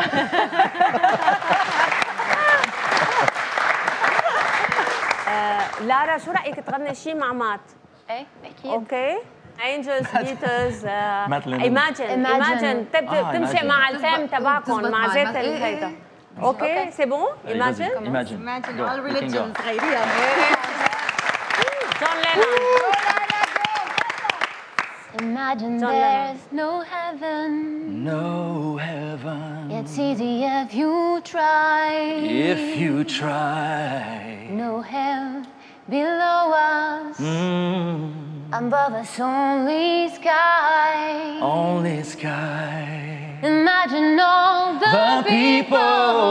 A: لارا، شو رايك تغني شيء مع مات؟
E: ايه اكيد.
A: اوكي. انجلز، بيتلز، ايماجن تمشي مع الثيم تبعكم، مع ذات الهيدا. اوكي سي بون. ايماجن
I: Imagine
M: all religions غيريها.
N: Imagine there's no heaven.
H: No heaven.
N: It's easy if you try.
H: If you try.
N: No hell below us. Above us only sky.
H: Only sky.
N: Imagine all the
H: people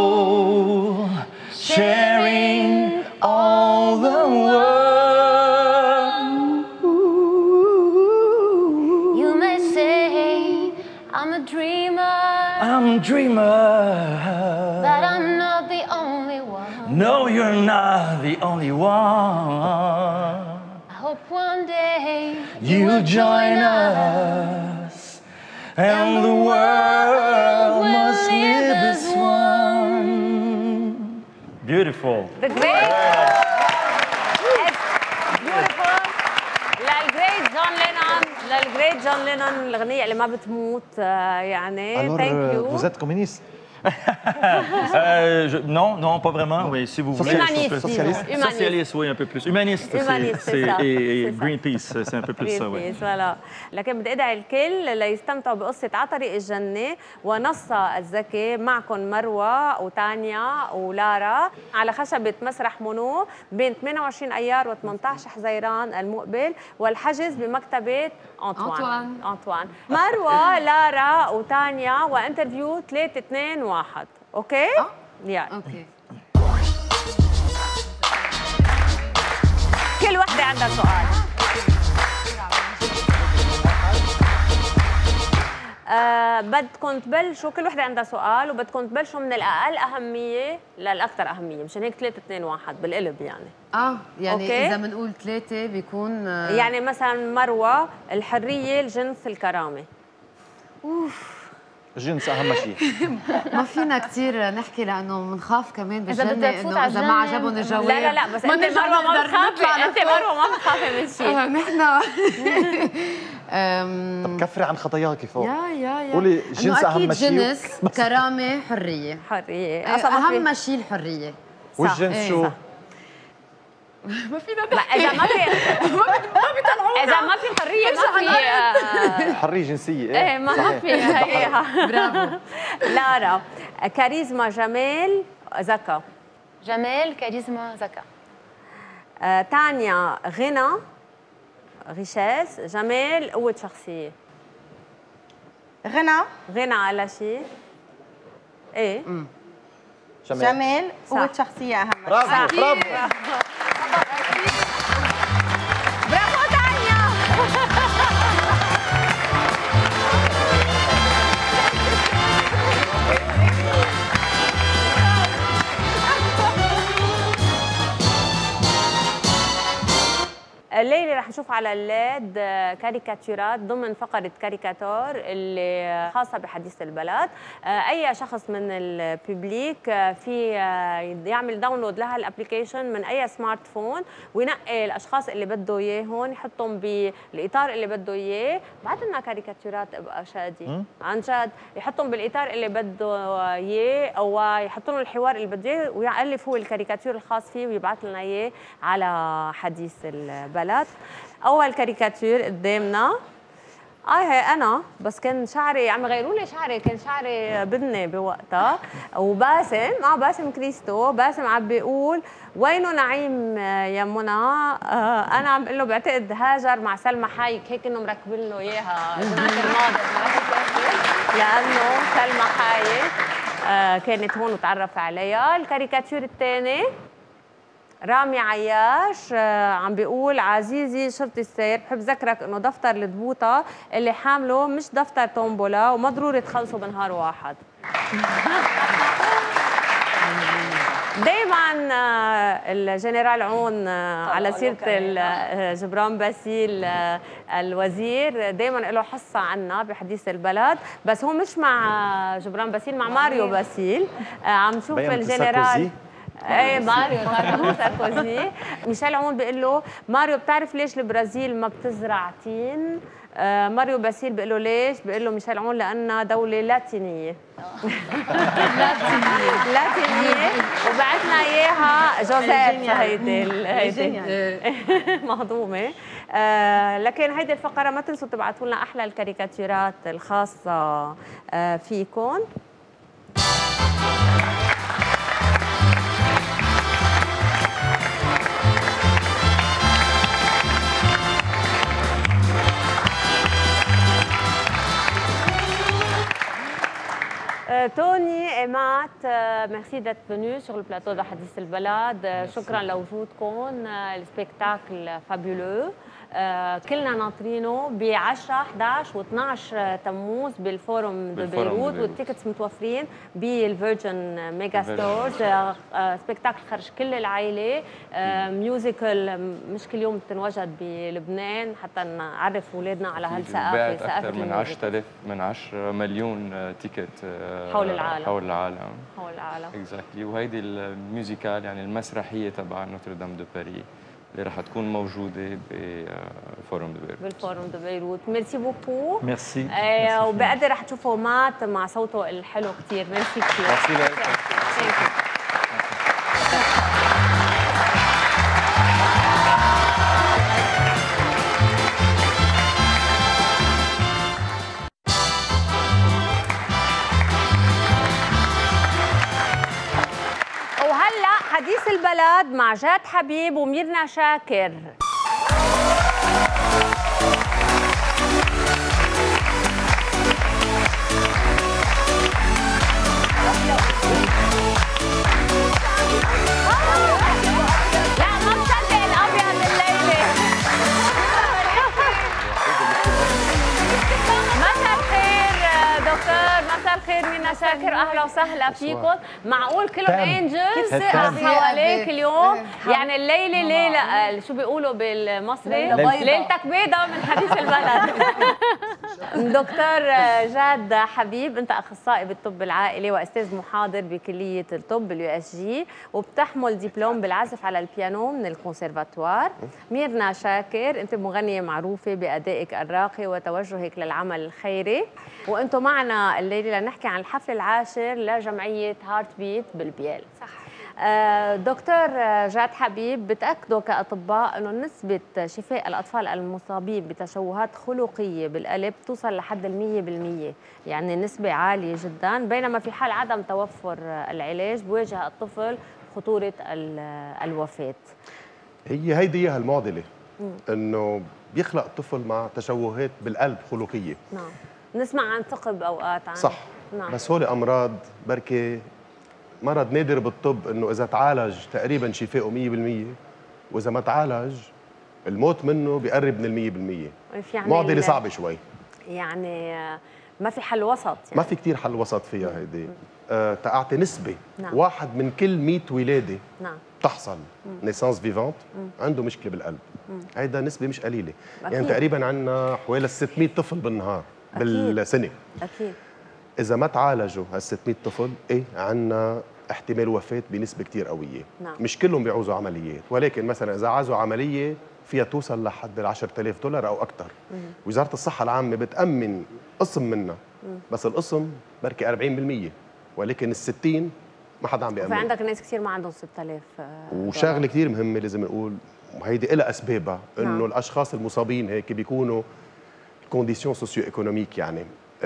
H: sharing all the world.
N: You may say I'm a dreamer.
H: I'm a dreamer.
N: But I'm not the only one.
H: No, you're not the only one.
N: I hope one day
H: you join us, and the world must live as one. Beautiful.
A: The great. Beautiful. للجريت جون لينون، للجريت جون لينون، الأغنية اللي ما بتموت يعني. Thank you.
B: Vous êtes communiste?
H: Non, non, pas vraiment. Oui, si vous voulez.
A: Humaniste.
H: Socialiste, oui, un peu plus. Humaniste, et Greenpeace, c'est un peu plus ça, oui.
A: voilà. لكن بدي ادعي الكل ليستمتعوا بقصة على طريق الجنة ونصها الذكي. معكم مروة وتانيا ولارا على خشبة مسرح مونو بين 28 أيار و18 حزيران المقبل، والحجز بمكتبة أنطوان. مروة، لارا وتانيا، وانترفيو 3 2 1. اوكي؟ يعني
J: اوكي.
A: كل وحدة عندها سؤال. بدكم تبلشوا، كل وحدة عندها سؤال، وبدكم تبلشوا من الأقل أهمية للأكثر أهمية، مشان هيك 3 2 1 بالقلب يعني.
J: يعني
A: أوكي؟
J: إذا بنقول 3 بيكون
A: يعني مثلا مروة، الحرية، الجنس، الكرامة.
B: الجنس أهم شيء.
J: ما فينا كثير نحكي لأنه بنخاف كمان بالجنة إنه إذا ما عجبهم الجواب.
A: لا بس أنت مروة ما بتخافي، أنت مروة ما بتخافي من شيء.
J: نحن
B: طب كفري عن خطاياكي فوق.
J: يا
B: قولي جنس أهم شيء.
J: جنس، كرامة، حرية. أهم شيء الحرية.
B: والجنس شو؟
J: ما فينا
A: إذا ما في إذا ما في حرية ما في
B: حرية جنسية.
A: إيه ما في هيها. برافو. لارا، كاريزما، جمال، ذكاء.
N: جمال، كاريزما، ذكاء.
A: تانيا، غنى، غشاس، جمال، قوة شخصية.
M: غنى
A: على شيء. ايه
M: جمال، قوة شخصية أهم.
B: برافو.
A: برافو تانيا. الليلة رح نشوف على الليد كاريكاتورات ضمن فقرة كاريكاتور اللي خاصة بحديث البلد. أي شخص من الببليك في يعمل داونلود لها الابليكيشن من أي سمارت فون وينقي الأشخاص اللي بده إياهم، يحطهم بالإطار اللي بده إياه. بعد لنا كاريكاتورات أبقى شادي عن جد، يحطهم بالإطار اللي بده إياه أو يحطوا له الحوار اللي بده إياه ويألف هو الكاريكاتور الخاص فيه ويبعث لنا إياه على حديث البلد. اول كاريكاتير قدامنا هي انا، بس كان شعري عم يغيروا لي شعري، كان شعري بني بوقتها، وباسم باسم كريستو، باسم عم بيقول وينه نعيم يا منى؟ انا عم بقول له بعتقد هاجر مع سلمى حايك، هيك انه مركبين له اياها الجمعه الماضيه لانه سلمى حايك كانت هون وتعرف عليها. الكاريكاتير الثاني رامي عياش عم بيقول عزيزي شرطي السير، بحب ذكرك انه دفتر الضبوطه اللي حامله مش دفتر تومبولا وما ضروري تخلصوا بنهار واحد. دايما الجنرال عون على سيره جبران باسيل الوزير دايما له حصه عنا بحديث البلد، بس هو مش مع جبران باسيل، مع ماريو باسيل. عم نشوف الجنرال ايه ماريو ساركوزي. ميشيل عون بيقول له ماريو بتعرف ليش البرازيل ما بتزرع تين؟ ماريو باسيل بيقول له ليش؟ بيقول له ميشيل عون لانها دوله لاتينيه. لاتينيه وبعتنا اياها جوزيف. هيدي مهضومه. لكن هيدي الفقره ما تنسوا تبعتوا لنا احلى الكاريكاتيرات الخاصه فيكم. توني ايمات ميرسي دات فينو سور البلاتو de حديث البلد. شكرا لوجودكم. السبيكتاكل فابيولو. كلنا ناطرينه ب 10 11 و12 تموز بالفورم دو بيروت والتيكتس متوفرين بالفيرجن ميجا ستورز. سبيكتاكل خرج كل العائله. ميوزيكال مش كل يوم بتنوجد بلبنان حتى نعرف اولادنا على هالثقافه.
I: اكثر من 10 مليون تيكت
A: حول العالم.
I: حول العالم.
A: اكزاكتلي.
I: وهيدي الميوزيكال يعني المسرحيه تبع نوتردام دو باري اللي رح تكون موجوده بالفورم دو بيروت.
A: بالفورم دو بيروت. ميرسي بوكو.
I: ميرسي.
A: وبقدر رح تشوفوا مات مع صوته الحلو كثير. ميرسي كثير. حديث البلد مع جاد حبيب وميرنا شاكر. لا ما مصدق الابيض الليله. مساء الخير دكتور. مساء الخير ميرنا شاكر. اهلا وسهلا فيكم. معقول كلهم انجلز حواليك اليوم؟ يعني الليله ليله شو بيقولوا بالمصري؟ ليلتك بيضة من حديث البلد. دكتور جاد حبيب، انت اخصائي بالطب العائلي واستاذ محاضر بكليه الطب باليو اس جي وبتحمل دبلوم بالعزف على البيانو من الكونسرفاتوار. ميرنا شاكر، انت مغنيه معروفه بادائك الراقي وتوجهك للعمل الخيري، وانتم معنا الليله لنحكي عن الحفل العاشر لجمعيه هارت بيت بالبيال.
E: صح.
A: دكتور جاد حبيب، بتأكدوا كأطباء أنه نسبة شفاء الأطفال المصابين بتشوهات خلقية بالقلب توصل لحد 100%، يعني نسبة عالية جدا، بينما في حال عدم توفر العلاج بواجه الطفل خطورة الوفاة.
O: هيدي اياها المعضلة، انه بيخلق الطفل مع تشوهات بالقلب خلقية.
A: نعم. نسمع عن ثقب أوقات عن
O: صح.
A: نعم.
O: بس هول أمراض بركي مرض نادر بالطب، انه اذا تعالج تقريبا شفائه 100%، واذا ما تعالج الموت منه بيقرب من 100%.
A: يعني
O: معضله صعبه شوي،
A: يعني ما في حل وسط يعني.
O: ما في كثير حل وسط فيها هيدي. تعطي نسبه.
A: نعم.
O: واحد من كل 100 ولاده
A: نعم
O: تحصل نيسانس فيفانت عنده مشكله بالقلب. هيدا نسبه مش قليله.
A: أكيد.
O: يعني تقريبا عندنا حوالي 600 طفل بالنهار. أكيد. بالسنه.
A: اكيد.
O: اذا ما تعالجوا هال 600 طفل عندنا احتمال وفاه بنسبه كثير قويه.
A: نعم.
O: مش كلهم بيعوزوا عمليات، ولكن مثلا اذا عاوزوا عمليه فيها توصل لحد ال $10,000 او اكثر. وزاره الصحه العامه بتامن قسم منها، بس القسم بركي 40%، ولكن ال60 ما حدا عم بيامن.
A: في عندك ناس كثير ما عندهم 6000
O: وشغله كثير مهمه لازم نقول، وهيدي لها اسبابها، انه
A: نعم.
O: الاشخاص المصابين هيك بيكونوا كونديسيون سوسيو ايكونوميك، يعني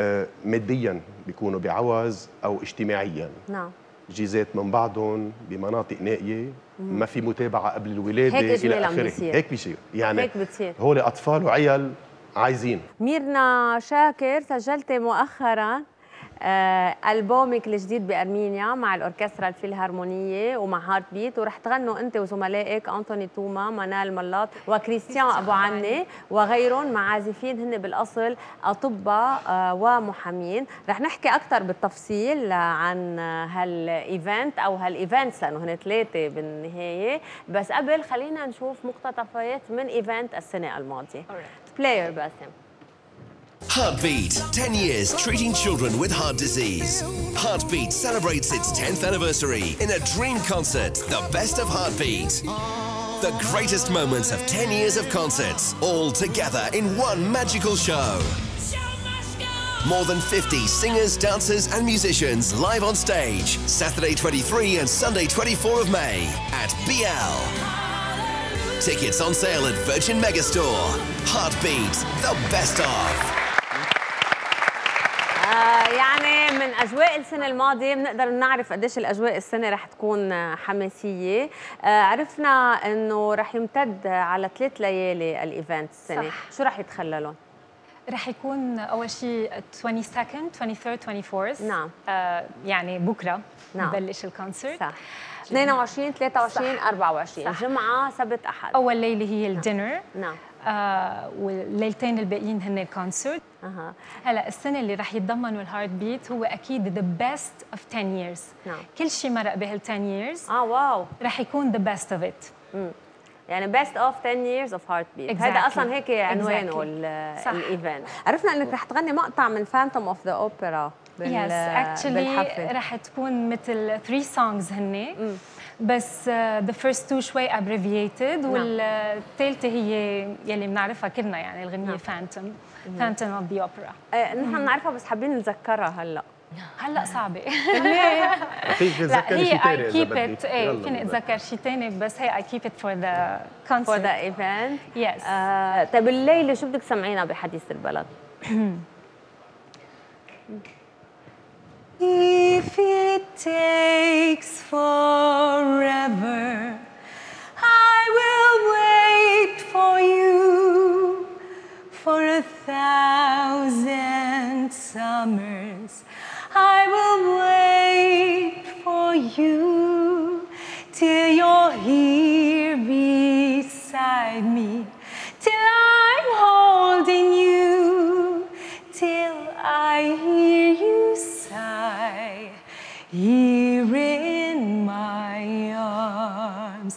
O: ماديا بيكونوا بعوز او اجتماعيا.
A: نعم.
O: جيزات من بعضهم بمناطق نائيه، ما في متابعه قبل الولاده
A: هيك
O: الى اخره.
A: بيصير.
O: هيك بيصير، يعني
A: هيك بتصير.
O: هول اطفال وعيال عايزين.
A: ميرنا شاكر، سجلتي مؤخرا ألبومك الجديد بأرمينيا مع الأوركسترا الفيلهارمونية ومع هارت بيت، ورح تغنوا أنت وزملائك أنطوني توما، منال ملاط وكريستيان أبو عني وغيرهم مع عازفين هن بالأصل أطباء ومحامين. رح نحكي أكثر بالتفصيل عن هالإيفنت أو هالإيفنتس لأنه هن 3 بالنهاية، بس قبل خلينا نشوف مقتطفات من إيفنت السنة الماضية. بلاير باسم.
P: Heartbeat, 10 years treating children with heart disease. Heartbeat celebrates its 10th anniversary in a dream concert, the best of Heartbeat. The greatest moments of 10 years of concerts, all together in one magical show. More than 50 singers, dancers and musicians live on stage, Saturday 23 and Sunday 24 of May at BL. Tickets on sale at Virgin Megastore. Heartbeat, the best of.
A: يعني من اجواء السنه الماضيه بنقدر نعرف قديش الاجواء السنه رح تكون حماسيه. عرفنا انه رح يمتد على 3 ليالي الايفنت السنه. صح. شو رح يتخللهم؟
Q: رح يكون اول شيء 22nd 23rd 24th.
A: نعم.
Q: يعني بكره
A: نعم.
Q: ببلش الكونسرت.
A: صح. 22 23 24 جمعه سبت احد.
Q: اول ليله هي الدينر.
A: نعم.
Q: والليلتين الباقيين هن الكونسرت. هلا السنه اللي رح يتضمنوا الهارت بيت هو اكيد ذا بيست اوف 10 years.
A: نعم.
Q: كل شيء مرق بهال 10 years.
A: واو.
Q: رح يكون ذا بيست اوف ات.
A: يعني best of 10 years of heartbeat.
Q: Exactly.
A: هذا اصلا هيك عنوانه الايفنت. عرفنا انك رح تغني مقطع من فانتوم اوف ذا اوبرا
Q: بالحفل. رح تكون مثل 3 songs هن. بس the first 2 شوي abbreviated. والثالثه هي يلي بنعرفها كلنا يعني الغنية فانتوم اوف ذا اوبرا.
A: نحن بنعرفها بس حابين نتذكرها
Q: هلا صعبة.
O: فيك تتذكري شيء ثاني
Q: اذا بدك. ايه فيني اتذكر شيء ثاني بس هي I keep it for the concert.
A: for the event.
Q: Yes.
A: طيب الليلة شو بدك تسمعينا بحديث البلد؟
Q: If it takes forever, I will wait for you for 1,000 summers. I will wait for you till you're here beside me, till I'm holding you, till I hear you sigh here in my arms.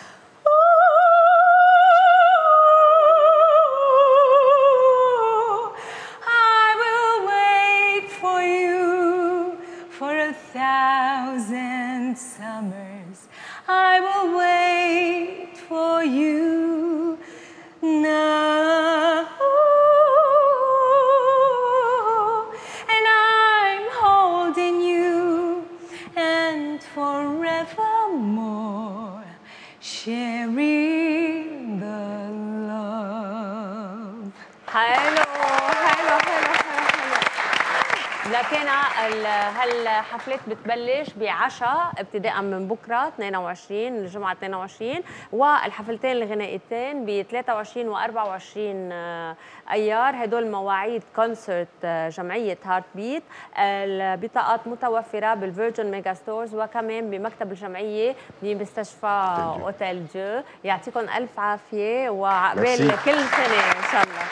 Q: I will wait for you for 1,000 summers. I will wait for you now. And I'm holding you and forevermore sharing the love.
A: حلو حلو حلو حلو. لكن هالحفلات بتبلش بعشاء ابتداء من بكره 22 الجمعه 22 والحفلتين الغنائيتين ب 23 و 24 ايار. هدول مواعيد كونسرت جمعيه هارت بيت. البطاقات متوفره بالفيرجن ميجا ستورز وكمان بمكتب الجمعيه بمستشفى اوتيل جو. يعطيكم الف عافيه وعقبال كل سنه ان شاء الله.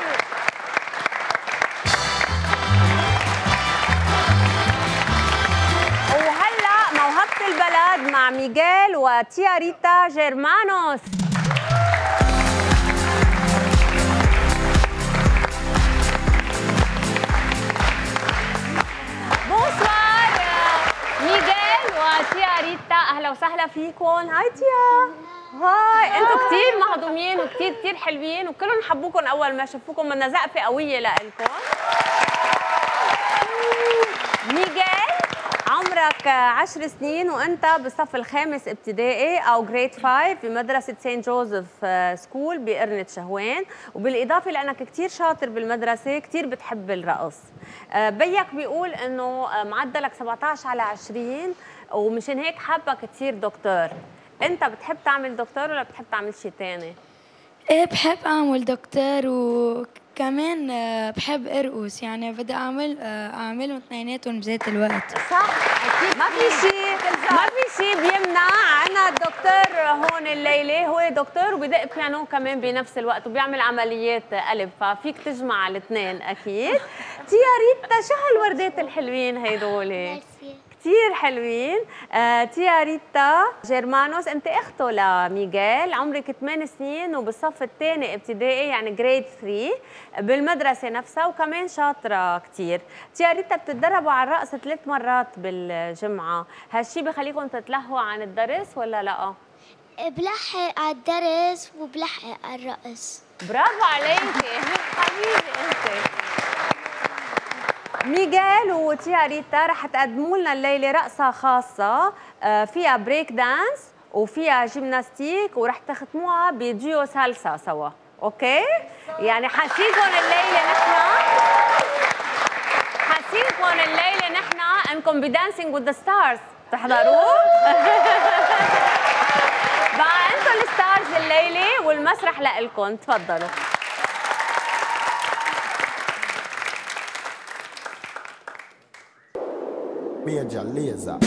A: البلد مع ميغيل وتياريتا جيرمانوس. بونسوار ميغيل وتياريتا، اهلا وسهلا فيكم. هاي تيا. هاي انتم كثير مهضومين وكثير حلوين وكلهم حبوكم اول ما شافوكم. بدنا زقفه قويه لكم. ميغيل عمرك 10 سنين وانت بالصف الخامس ابتدائي او جريد 5 بمدرسه سانت جوزيف سكول بقرنة شهوان، وبالاضافه لانك كثير شاطر بالمدرسه كثير بتحب الرقص. بيك بيقول انه معدلك 17 على 20 ومشان هيك حابك تصير دكتور. انت بتحب تعمل دكتور ولا بتحب تعمل شيء ثاني؟
R: ايه بحب اعمل دكتور وكمان بحب ارقص، يعني بدي اعملهم اثنيناتهم بذات الوقت.
A: صح اكيد. ما في شيء بيمنع. عنا الدكتور هون الليله هو دكتور وبدق بيانو كمان بنفس الوقت وبيعمل عمليات قلب، ففيك تجمع الاثنين اكيد. تياريتا شو هالوردات الحلوين هيدول؟ كتير حلوين. تيا ريتا جيرمانوس، انت اخته لميغيل، عمرك 8 سنين وبالصف الثاني ابتدائي يعني جريد 3 بالمدرسه نفسها، وكمان شاطره كتير. تيا ريتا بتتدربوا على الرقص 3 مرات بالجمعه، هالشي بخليكم تتلهوا عن الدرس ولا لا؟
N: بلحق على الدرس وبلحق على الرقص.
A: برافو عليكي حبيبي انت. ميغيل وتيا ريتا رح تقدموا لنا الليله رقصه خاصه فيها بريك دانس وفيها جيمناستيك، ورح تختموها بديو سالسا سوا، اوكي؟ يعني حاسيكم الليله نحن انكم بدانسينج وذ ذا ستارز تحضروه؟ بقى انتم الستارز الليله والمسرح لإلكم، تفضلوا.
S: Beleza.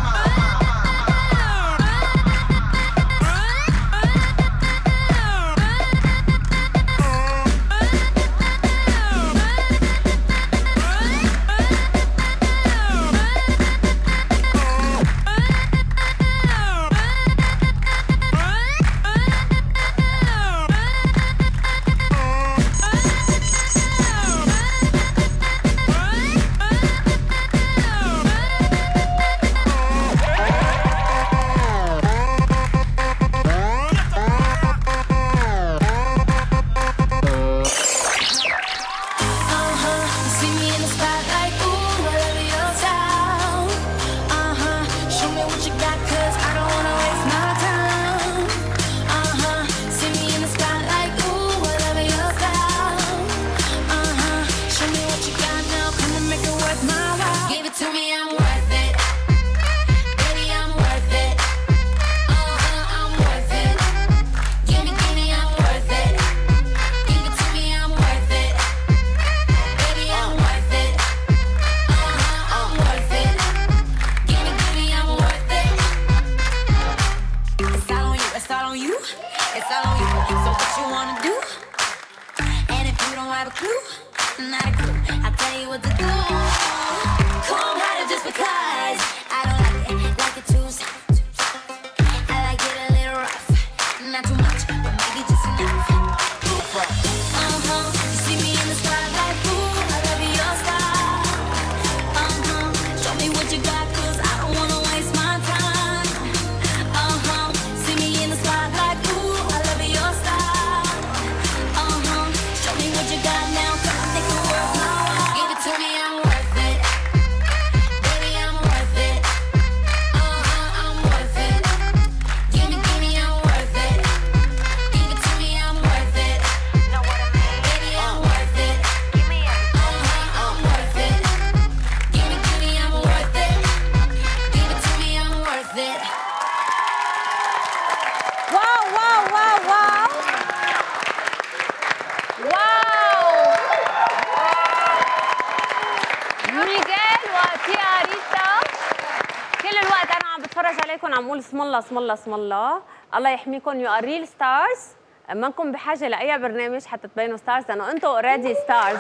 A: اسم الله اسم الله اسم الله، الله يحميكم. يو ار ريل ستارز، منكم بحاجه لاي برنامج حتى تبينوا ستارز، لانه انتم اوريدي ستارز.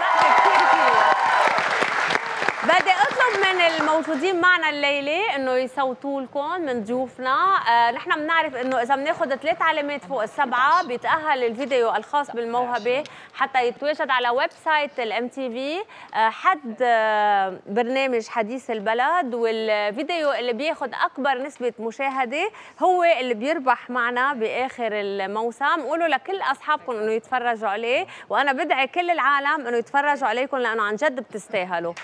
A: بدي اطلب من الموجودين معنا الليله انه يصوتوا لكم من ضيوفنا. نحن بنعرف انه اذا بناخذ 3 علامات فوق ال7 بيتاهل الفيديو الخاص بالموهبه حتى يتواجد على ويب سايت الام تي في حد برنامج حديث البلد، والفيديو اللي بياخذ اكبر نسبه مشاهده هو اللي بيربح معنا باخر الموسم. قولوا لكل اصحابكم انه يتفرجوا عليه، وانا بدعي كل العالم انه يتفرجوا عليكم لانه عن جد بتستاهلوا.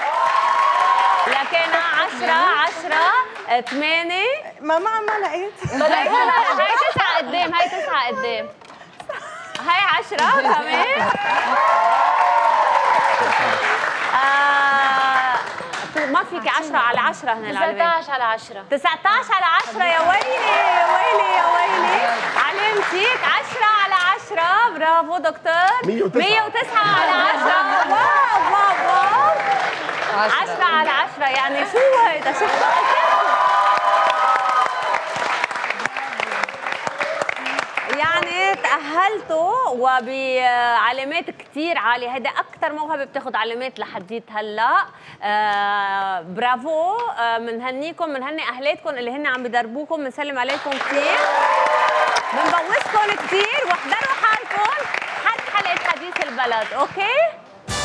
A: لكن 10 8
M: ما لقيت.
A: هاي 9 قدام، هاي 9 قدام، هاي 10 كمان. ما فيك 10 على 10 هنا العلامات.
N: 19 على 10.
A: 19 على 10 يا ويلي يا ويلي يا ويلي. علامتك 10 على 10. برافو دكتور. 109 على 10. واو واو واو. 10 على 10 يعني شو هيدا؟ شفتوا يعني تأهلتوا وبعلامات كتير عالية، هيدا أكثر موهبة بتاخد علامات لحديت هلا. برافو، منهنيكم، منهني أهلاتكم اللي هن عم بدربوكم، بنسلم عليكم كتير، بنبوسكم كتير، واحضروا حالكم حد حلقة حديث البلد، أوكي؟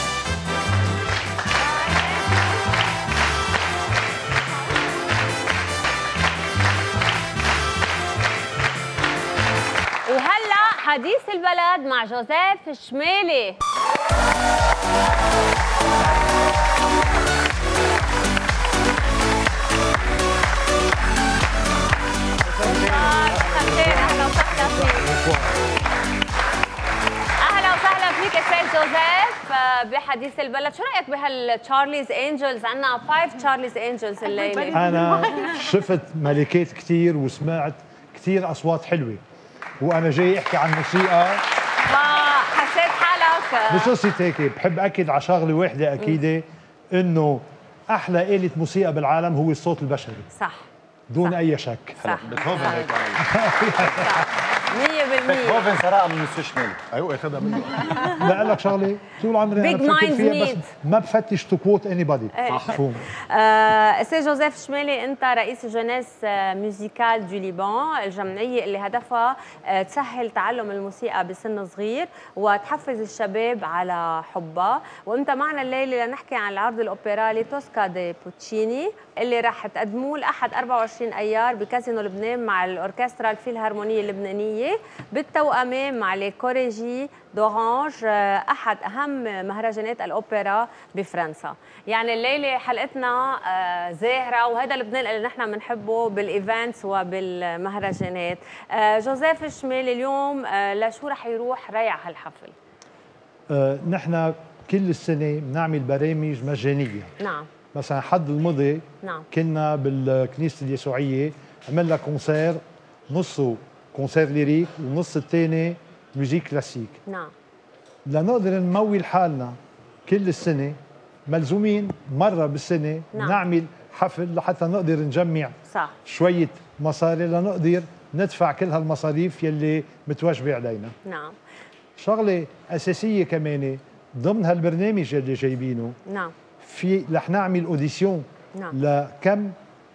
A: وهلا حديث البلد مع جوزيف شمالي. اهلا وسهلا فيك استاذ جوزيف بحديث البلد. شو رايك بهالتشارليز انجلز؟ عندنا 5 تشارليز انجلز الليله.
T: انا شفت ملكات كثير وسمعت كثير اصوات حلوه، وانا جاي احكي عن موسيقى.
A: ما حسيت حالك
T: مش قصة هيك، بحب اكد على شغله واحده اكيده، انه احلى آلة موسيقى بالعالم هو الصوت البشري.
A: صح،
T: دون اي شك.
A: صح،
B: بيتهوفن هيك
A: 100%.
B: بيتهوفن سرقها من مسيو شمالي.
O: ايوه اخذها منه.
T: لا اقول لك شغله، طول عمري انا بفكر فيها بس ما بفتش تو كوت اني بادي. مفهوم.
A: استاذ جوزيف شمالي، انت رئيس جونيس ميوزيكال دو ليبان، الجمعيه اللي هدفها تسهل تعلم الموسيقى بسن صغير وتحفز الشباب على حبها، وانت معنا الليله لنحكي عن العرض الاوبرالي توسكا دي بوتشيني اللي راح تقدموه الاحد 24 ايار بكازينو لبنان مع الاوركسترا الفيلهارمونيه اللبنانيه بالتوأمه مع لي كوريجي دورانج، احد اهم مهرجانات الاوبرا بفرنسا. يعني الليله حلقتنا زاهره، وهذا لبنان اللي نحن بنحبه بالايفنتس وبالمهرجانات. جوزيف الشمالي، اليوم لشو رح يروح ريع هالحفل؟
T: نحن كل السنه بنعمل برامج مجانيه.
A: نعم.
T: مثلا حد الماضي
A: نعم
T: كنا بالكنيسه اليسوعيه عملنا كونسير، نصه كونسير ليريك والنص الثاني ميوزيك كلاسيك.
A: نعم.
T: لنقدر نمول حالنا كل السنه ملزومين مره بالسنه
A: نعم.
T: نعمل حفل لحتى نقدر نجمع
A: صح.
T: شويه مصاري لنقدر ندفع كل هالمصاريف يلي متوجبه علينا.
A: نعم.
T: شغله اساسيه كمان ضمن هالبرنامج يلي جايبينه،
A: نعم،
T: في رح نعمل اوديسيون
A: نعم.
T: لكم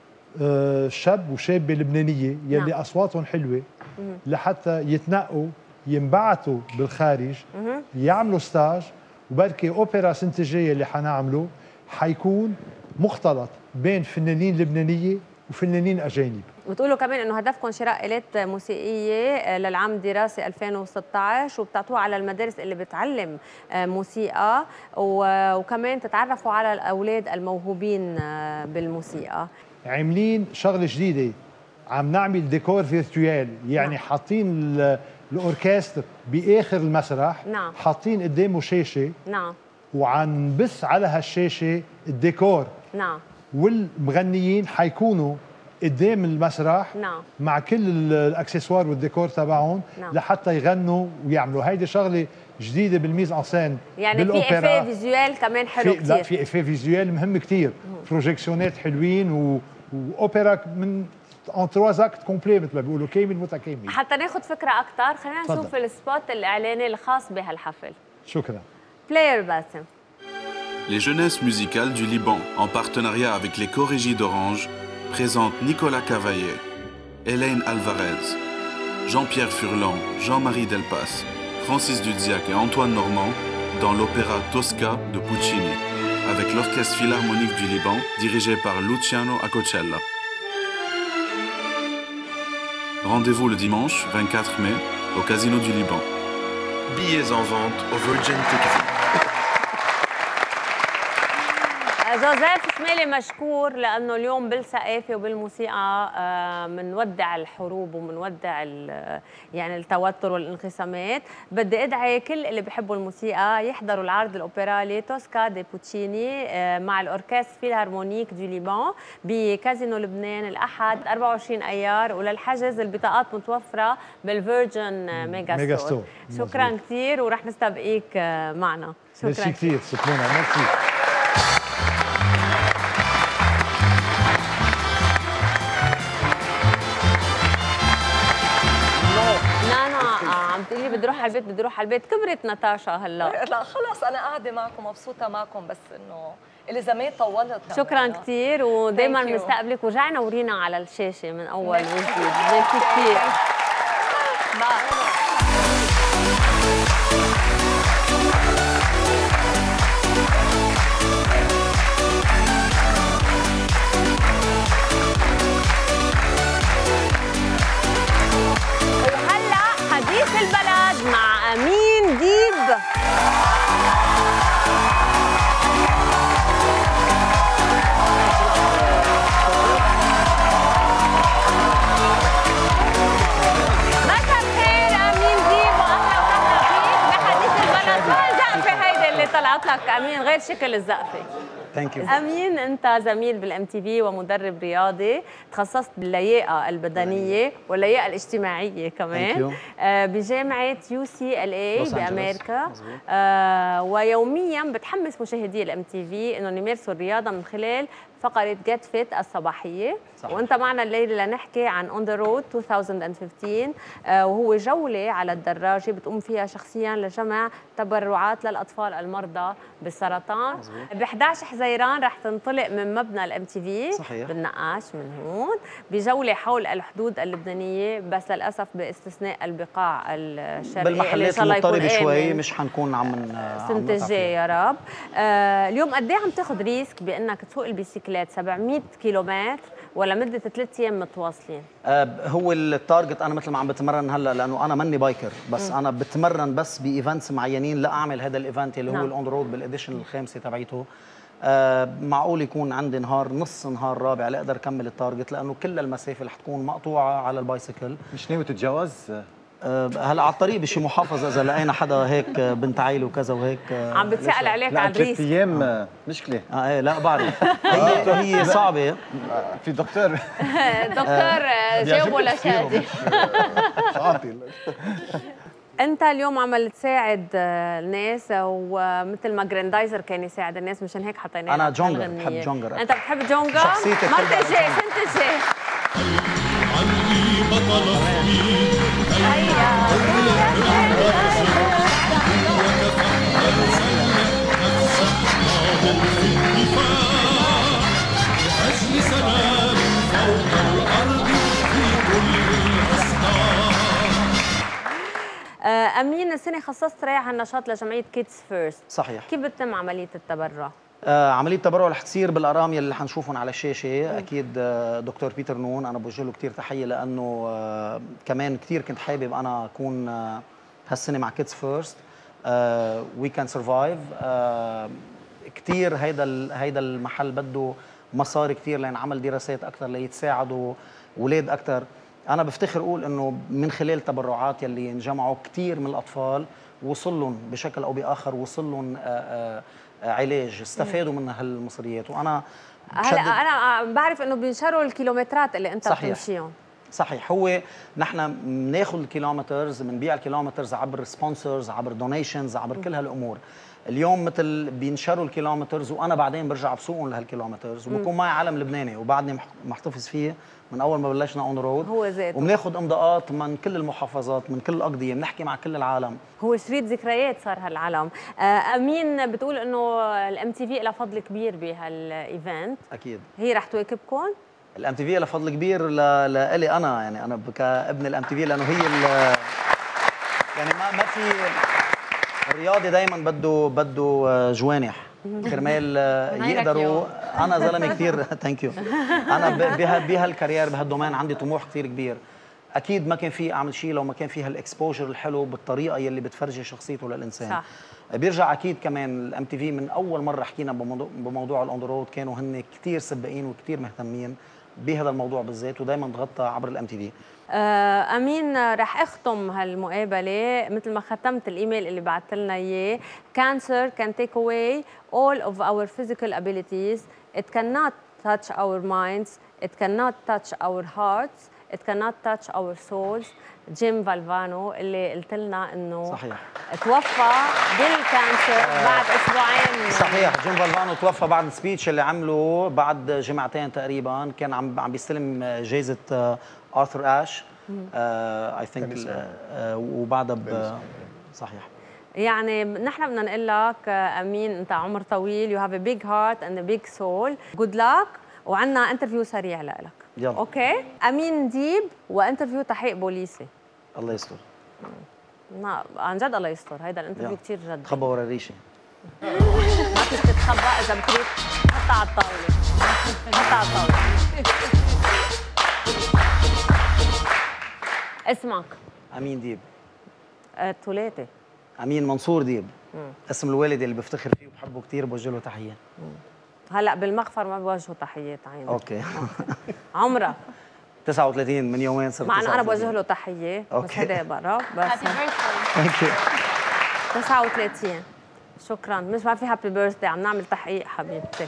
T: شاب وشابه لبنانيه يلي
A: نعم.
T: اصواتهم حلوه لحتى يتنقوا ينبعثوا بالخارج يعملوا ستاج، وبركي اوبرا السنه الجايه اللي حنعمله حيكون مختلط بين فنانين لبنانيه وفنانين اجانب.
A: بتقولوا كمان انه هدفكم شراء آلات موسيقيه للعام الدراسي 2016 وبتعطوها على المدارس اللي بتعلم موسيقى، وكمان تتعرفوا على الاولاد الموهوبين بالموسيقى.
T: عاملين شغله جديده، عم نعمل ديكور فيرتوال، يعني حاطين الاوركستر باخر المسرح.
A: نعم.
T: حاطين قدامه شاشه.
A: نعم.
T: وعم بث على هالشاشه الديكور.
A: نعم.
T: والمغنيين حيكونوا قدام المسرح.
A: نعم.
T: مع كل الاكسسوار والديكور تبعهم.
A: نعم.
T: لحتى يغنوا ويعملوا. هيدي شغله جديده بالميز ان سين
A: يعني في افيه فيزيوال كمان حلو كثير.
T: لا، في افيه فيزيوال مهم كثير، بروجيكسيونات حلوين واوبرا من ان 3 اكت كومبلي مثل ما بيقولوا، كامل متكامل.
A: حتى ناخذ فكره اكثر، خلينا نشوف السبوت الاعلاني الخاص بهالحفل.
T: شكرا.
A: بلاير باسم.
U: Les jeunesses musicales du Liban, en partenariat avec les Chorégies d'Orange, présentent Nicolas Cavaillet, Hélène Alvarez, Jean-Pierre Furlan, Jean-Marie Delpas, Francis Dudziak et Antoine Normand dans l'opéra Tosca de Puccini, avec l'Orchestre Philharmonique du Liban, dirigé par Luciano Acocella. Rendez-vous le dimanche 24 mai au Casino du Liban.
V: Billets en vente au Virgin Ticketing.
A: جوزيف شمالي مشكور، لانه اليوم بالثقافه وبالموسيقى بنودع الحروب وبنودع يعني التوتر والانقسامات. بدي ادعي كل اللي بيحبوا الموسيقى يحضروا العرض الاوبرالي توسكا دي بوتشيني مع الاوركستر فيلهارمونيك دو ليبان بكازينو لبنان الاحد 24 ايار، وللحجز البطاقات متوفره بالفيرجن ميجا ستور. شكرا كثير ورح نستبقيك معنا. شكرا.
T: ميرسي كثير سكونا، ميرسي.
A: بدي اروح على البيت بدي اروح على البيت. كبرت ناتاشا هلا.
G: لا خلص انا قاعده معكم مبسوطه معكم، بس انه اللي زمان طولت.
A: شكرا كثير، ودائما بنستقبلك. ورجعي نورينا على الشاشه من اول وجديد. ميرسي كثير. وهلا حديث البلد مع امين ديب. طلعت لك امين غير شكل الزقفه.
C: ثانك يو.
A: امين انت زميل بالام تي في ومدرب رياضي، تخصصت باللياقه البدنيه واللياقه الاجتماعيه كمان بجامعه UCLA بامريكا. ويوميا بتحمس مشاهدي الام تي في انهم يمارسوا الرياضه من خلال فقره جيت فيت الصباحيه. صحيح. وانت معنا الليله لنحكي عن اون ذا رود 2015 وهو جوله على الدراجه بتقوم فيها شخصيا لجمع تبرعات للاطفال المرضى بالسرطان. ب 11 حزيران رح تنطلق من مبنى الام تي في. صحيح. بالنقاش من هون بجوله حول الحدود اللبنانيه، بس للاسف باستثناء البقاع الشرقيه
C: بالمحلات المضطربه شوي مش حنكون عم
A: السنه الجايه يا رب. اليوم قد ايه عم تاخذ ريسك بانك تسوق البيسيكلات 700 كيلومتر ولا مده 3 ايام متواصلين؟
C: هو التارجت انا مثل ما عم بتمرن هلا، لانه انا ماني بايكر بس انا بتمرن بس بايفنتس معينين لاعمل هذا الايفنت اللي هو الاون رود بالاديشن الخامسه تبعيته. معقول يكون عندي نهار نص نهار رابع لاقدر اكمل التارجت، لانه كل المسافه رح تكون مقطوعه على البايسكل.
B: مش ناوي تتجوز؟
C: هلا على الطريق بشي محافظه اذا لقينا حدا هيك بنت عيله وكذا وهيك.
A: عم بتسأل عليك على الريسك.
B: 3 ايام مشكله.
C: ايه لا بعرف. هي صعبه.
B: في دكتور
A: دكتور جاوبوا لشادي. انت اليوم عم تساعد الناس ومثل ما جراندايزر كان يساعد الناس، مشان هيك حطينا
C: انا جونجر، بحب جونجر.
A: انت بتحب جونجر؟
C: شخصيتي
A: ما تجي سنتجي امين السنه خصصت رايح هالنشاط لجمعيه كيدز فيرست.
C: صحيح.
A: كيف بتتم عمليه التبرع؟
C: عمليه التبرع رح تصير بالارقام يلي حنشوفهم على الشاشه. اكيد دكتور بيتر نون انا بوجه له كثير تحيه، لانه كمان كثير كنت حابب انا اكون هالسنه مع كيدز فيرست. وي كان سرفايف. كثير هيدا المحل بده مصاري كثير لينعمل دراسات اكثر ليتساعدوا اولاد اكثر. انا بفتخر اقول انه من خلال التبرعات يلي انجمعوا كثير من الاطفال وصل لهم بشكل او باخر، وصل لهم علاج، استفادوا من هالمصريات. وانا
A: هلا انا بعرف انه بينشروا الكيلومترات اللي انت بتمشيهم.
C: صحيح. هو نحن بناخذ الكيلومترز، بنبيع الكيلومترز عبر سبونسرز، عبر دونيشنز، عبر كل هالامور. اليوم مثل بينشروا الكيلومترز وانا بعدين برجع بسوقهم لهالكيلومترز، وبكون معي علم لبناني وبعدني محتفظ فيه من اول ما بلشنا اون رود.
A: هو ذاته.
C: وبناخذ امضاءات من كل المحافظات، من كل الاقضيه، بنحكي مع كل العالم.
A: هو شريط ذكريات صار هالعالم. امين بتقول انه الام تي في لها فضل كبير بهالايفنت.
C: اكيد.
A: هي رح تواكبكم؟
C: الام تي في لها فضل كبير لإلي انا، يعني انا كابن الام تي في، لانه هي يعني ما في الرياضي دائما بده جوانح كرمال يقدروا. انا زلمه كثير ثانك يو. انا بهالكارير بهالدومين عندي طموح كثير كبير. اكيد ما كان في اعمل شيء لو ما كان في هالاكسبوجر الحلو بالطريقه يلي بتفرجي شخصيته للانسان. صح. بيرجع اكيد كمان الام تي في من اول مره حكينا بموضوع الاون ذا رود كانوا هن كثير سباقين وكثير مهتمين بهذا الموضوع بالذات، ودائما تغطى عبر الام تي في.
A: امين رح اختم هالمقابله مثل ما ختمت الايميل اللي بعثت لنا اياه. Cancer can take away all of our physical abilities. It cannot touch our minds. It cannot touch our hearts. It cannot touch our souls. جيم فالفانو اللي قلت لنا انه
C: صحيح
A: توفى بالكانسر بعد اسبوعين.
C: صحيح. جيم فالفانو توفى بعد السبيتش اللي عمله بعد جمعتين تقريبا. كان عم بيستلم جائزه آرثر آش اي ثينك وبعدها صحيح.
A: يعني نحن بدنا نقول لك امين انت عمر طويل، يو هاف ا بيج هارت اند ا بيج سول، جود لك، وعندنا انترفيو سريع لك.
C: يلا
A: اوكي. امين ديب وانترفيو تحقيق بوليسي.
C: الله يستر.
A: عن جد الله يستر، هيدا الانترفيو كثير جد.
C: تخبى ورا الريشه.
A: ما فيك تتخبى، اذا بتريد حطها على الطاوله، حطها على الطاوله. اسمك؟
C: امين ديب.
A: ثلاثه.
C: امين منصور ديب. اسم الوالد اللي بفتخر فيه وبحبه كثير، بوجه له تحيه.
A: هلا بالمغفر ما بوجهوا تحيات عيني.
C: اوكي.
A: عمرك؟
C: 39 من يومين صرت.
A: مع انه انا بوجه له تحيه بس هيدا برا بس. 39. شكرا. مش ما في هابي بيرثدي، عم نعمل تحقيق حبيبتي.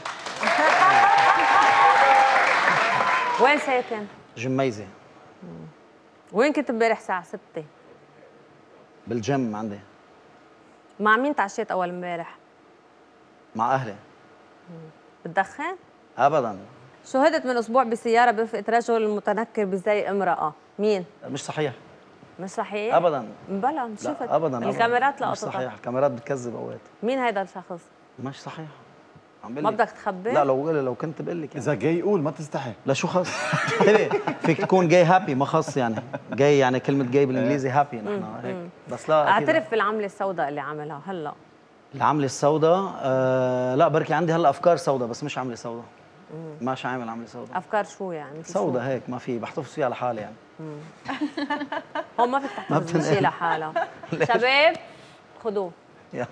A: وين ساكن؟
C: جميزه.
A: وين كنت امبارح الساعة 6؟
C: بالجيم عندي.
A: مع مين تعشيت أول امبارح؟
C: مع أهلي.
A: بتدخن؟
C: أبداً.
A: شهدت من أسبوع بسيارة برفقة رجل متنكر بزي امرأة، مين؟
C: مش صحيح.
A: مش صحيح؟
C: أبداً.
A: بلا شفت؟
C: أبداً.
A: الكاميرات لقطتها.
C: مش صحيح، الكاميرات بتكذب أوقات.
A: مين هيدا الشخص؟
C: مش صحيح.
A: ما بدك تخبر؟
C: لا لو كنت بقول لك يعني.
B: اذا جاي قول ما تستحي.
C: لا شو خص؟ انتبه، فيك تكون جاي هابي ما خص يعني. جاي يعني كلمه جاي بالانجليزي هابي نحن هيك. بس لا
A: اعترف بالعمله السوداء اللي عملها هلا.
C: العمله السوداء لا بركي عندي هلا افكار سوداء بس مش عمله سوداء. ماشي عامل عمله سوداء.
A: افكار شو يعني؟
C: سوداء هيك ما في، بحتفظ فيها لحالي يعني.
A: هون ما فيك تحتفظ بشيء لحالها. شباب خذوه.
C: يلا.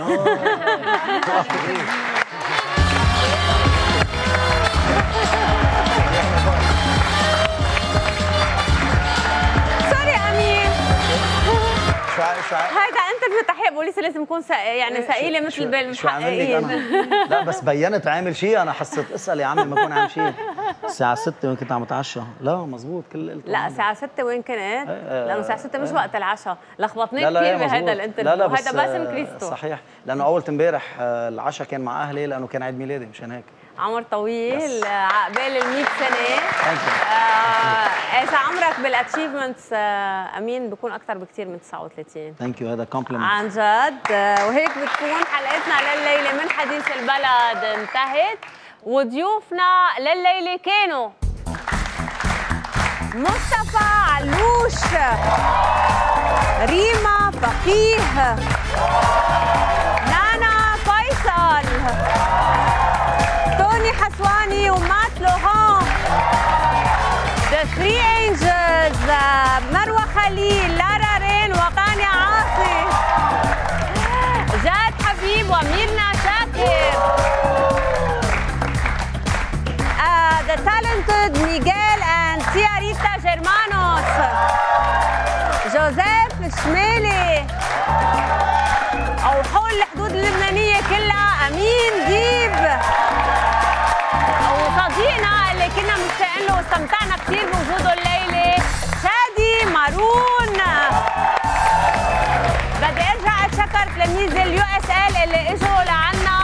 A: سوري امين.
C: شو
A: هيدا انترفيو تحقيق بوليسي لازم يكون يعني ثقيله مثل بالمحققين.
C: لا بس بينت عامل شيء، انا حسيت اسال يا عمي ما كون عامل شيء. الساعة 6 وين كنت عم اتعشى؟ لا مزبوط كل قلت.
A: لا الساعة 6 وين كنت؟ لأنه الساعة 6 مش وقت العشاء، لخبطني كثير بهذا الانترفيو،
C: لا
A: وهذا باسم كريستو.
C: صحيح، لأنه أول امبارح العشاء كان مع أهلي لأنه كان عيد ميلادي مشان هيك.
A: عمر طويل، عقبال ال 100 سنة. إذا عمرك بالاتشيفمنتس امين بكون أكثر بكثير من 39.
C: ثانك يو، هذا كومبلمنت
A: عن جد. وهيك بتكون حلقتنا لليلة من حديث البلد انتهت، وضيوفنا لليلة كانوا مصطفى علوش، ريما فقيه، نانا فيصل، توني حسواني ومات لوهان، The Three Angels، مروة خليل، لارا رين وطانيا عاصي، جاد حبيب وميرنا شاكر، The Talented Miguel and Tiarita Germanos، جوزيف شمالي، أو حول الحدود اللبنانية كلها أمين ديب، وصديقنا اللي كنا مشتاقين له واستمتعنا كثير بوجوده الليلة شادي مارون. بدي ارجع اتشكر تلاميذ اليو اس ال اللي اجوا لعنا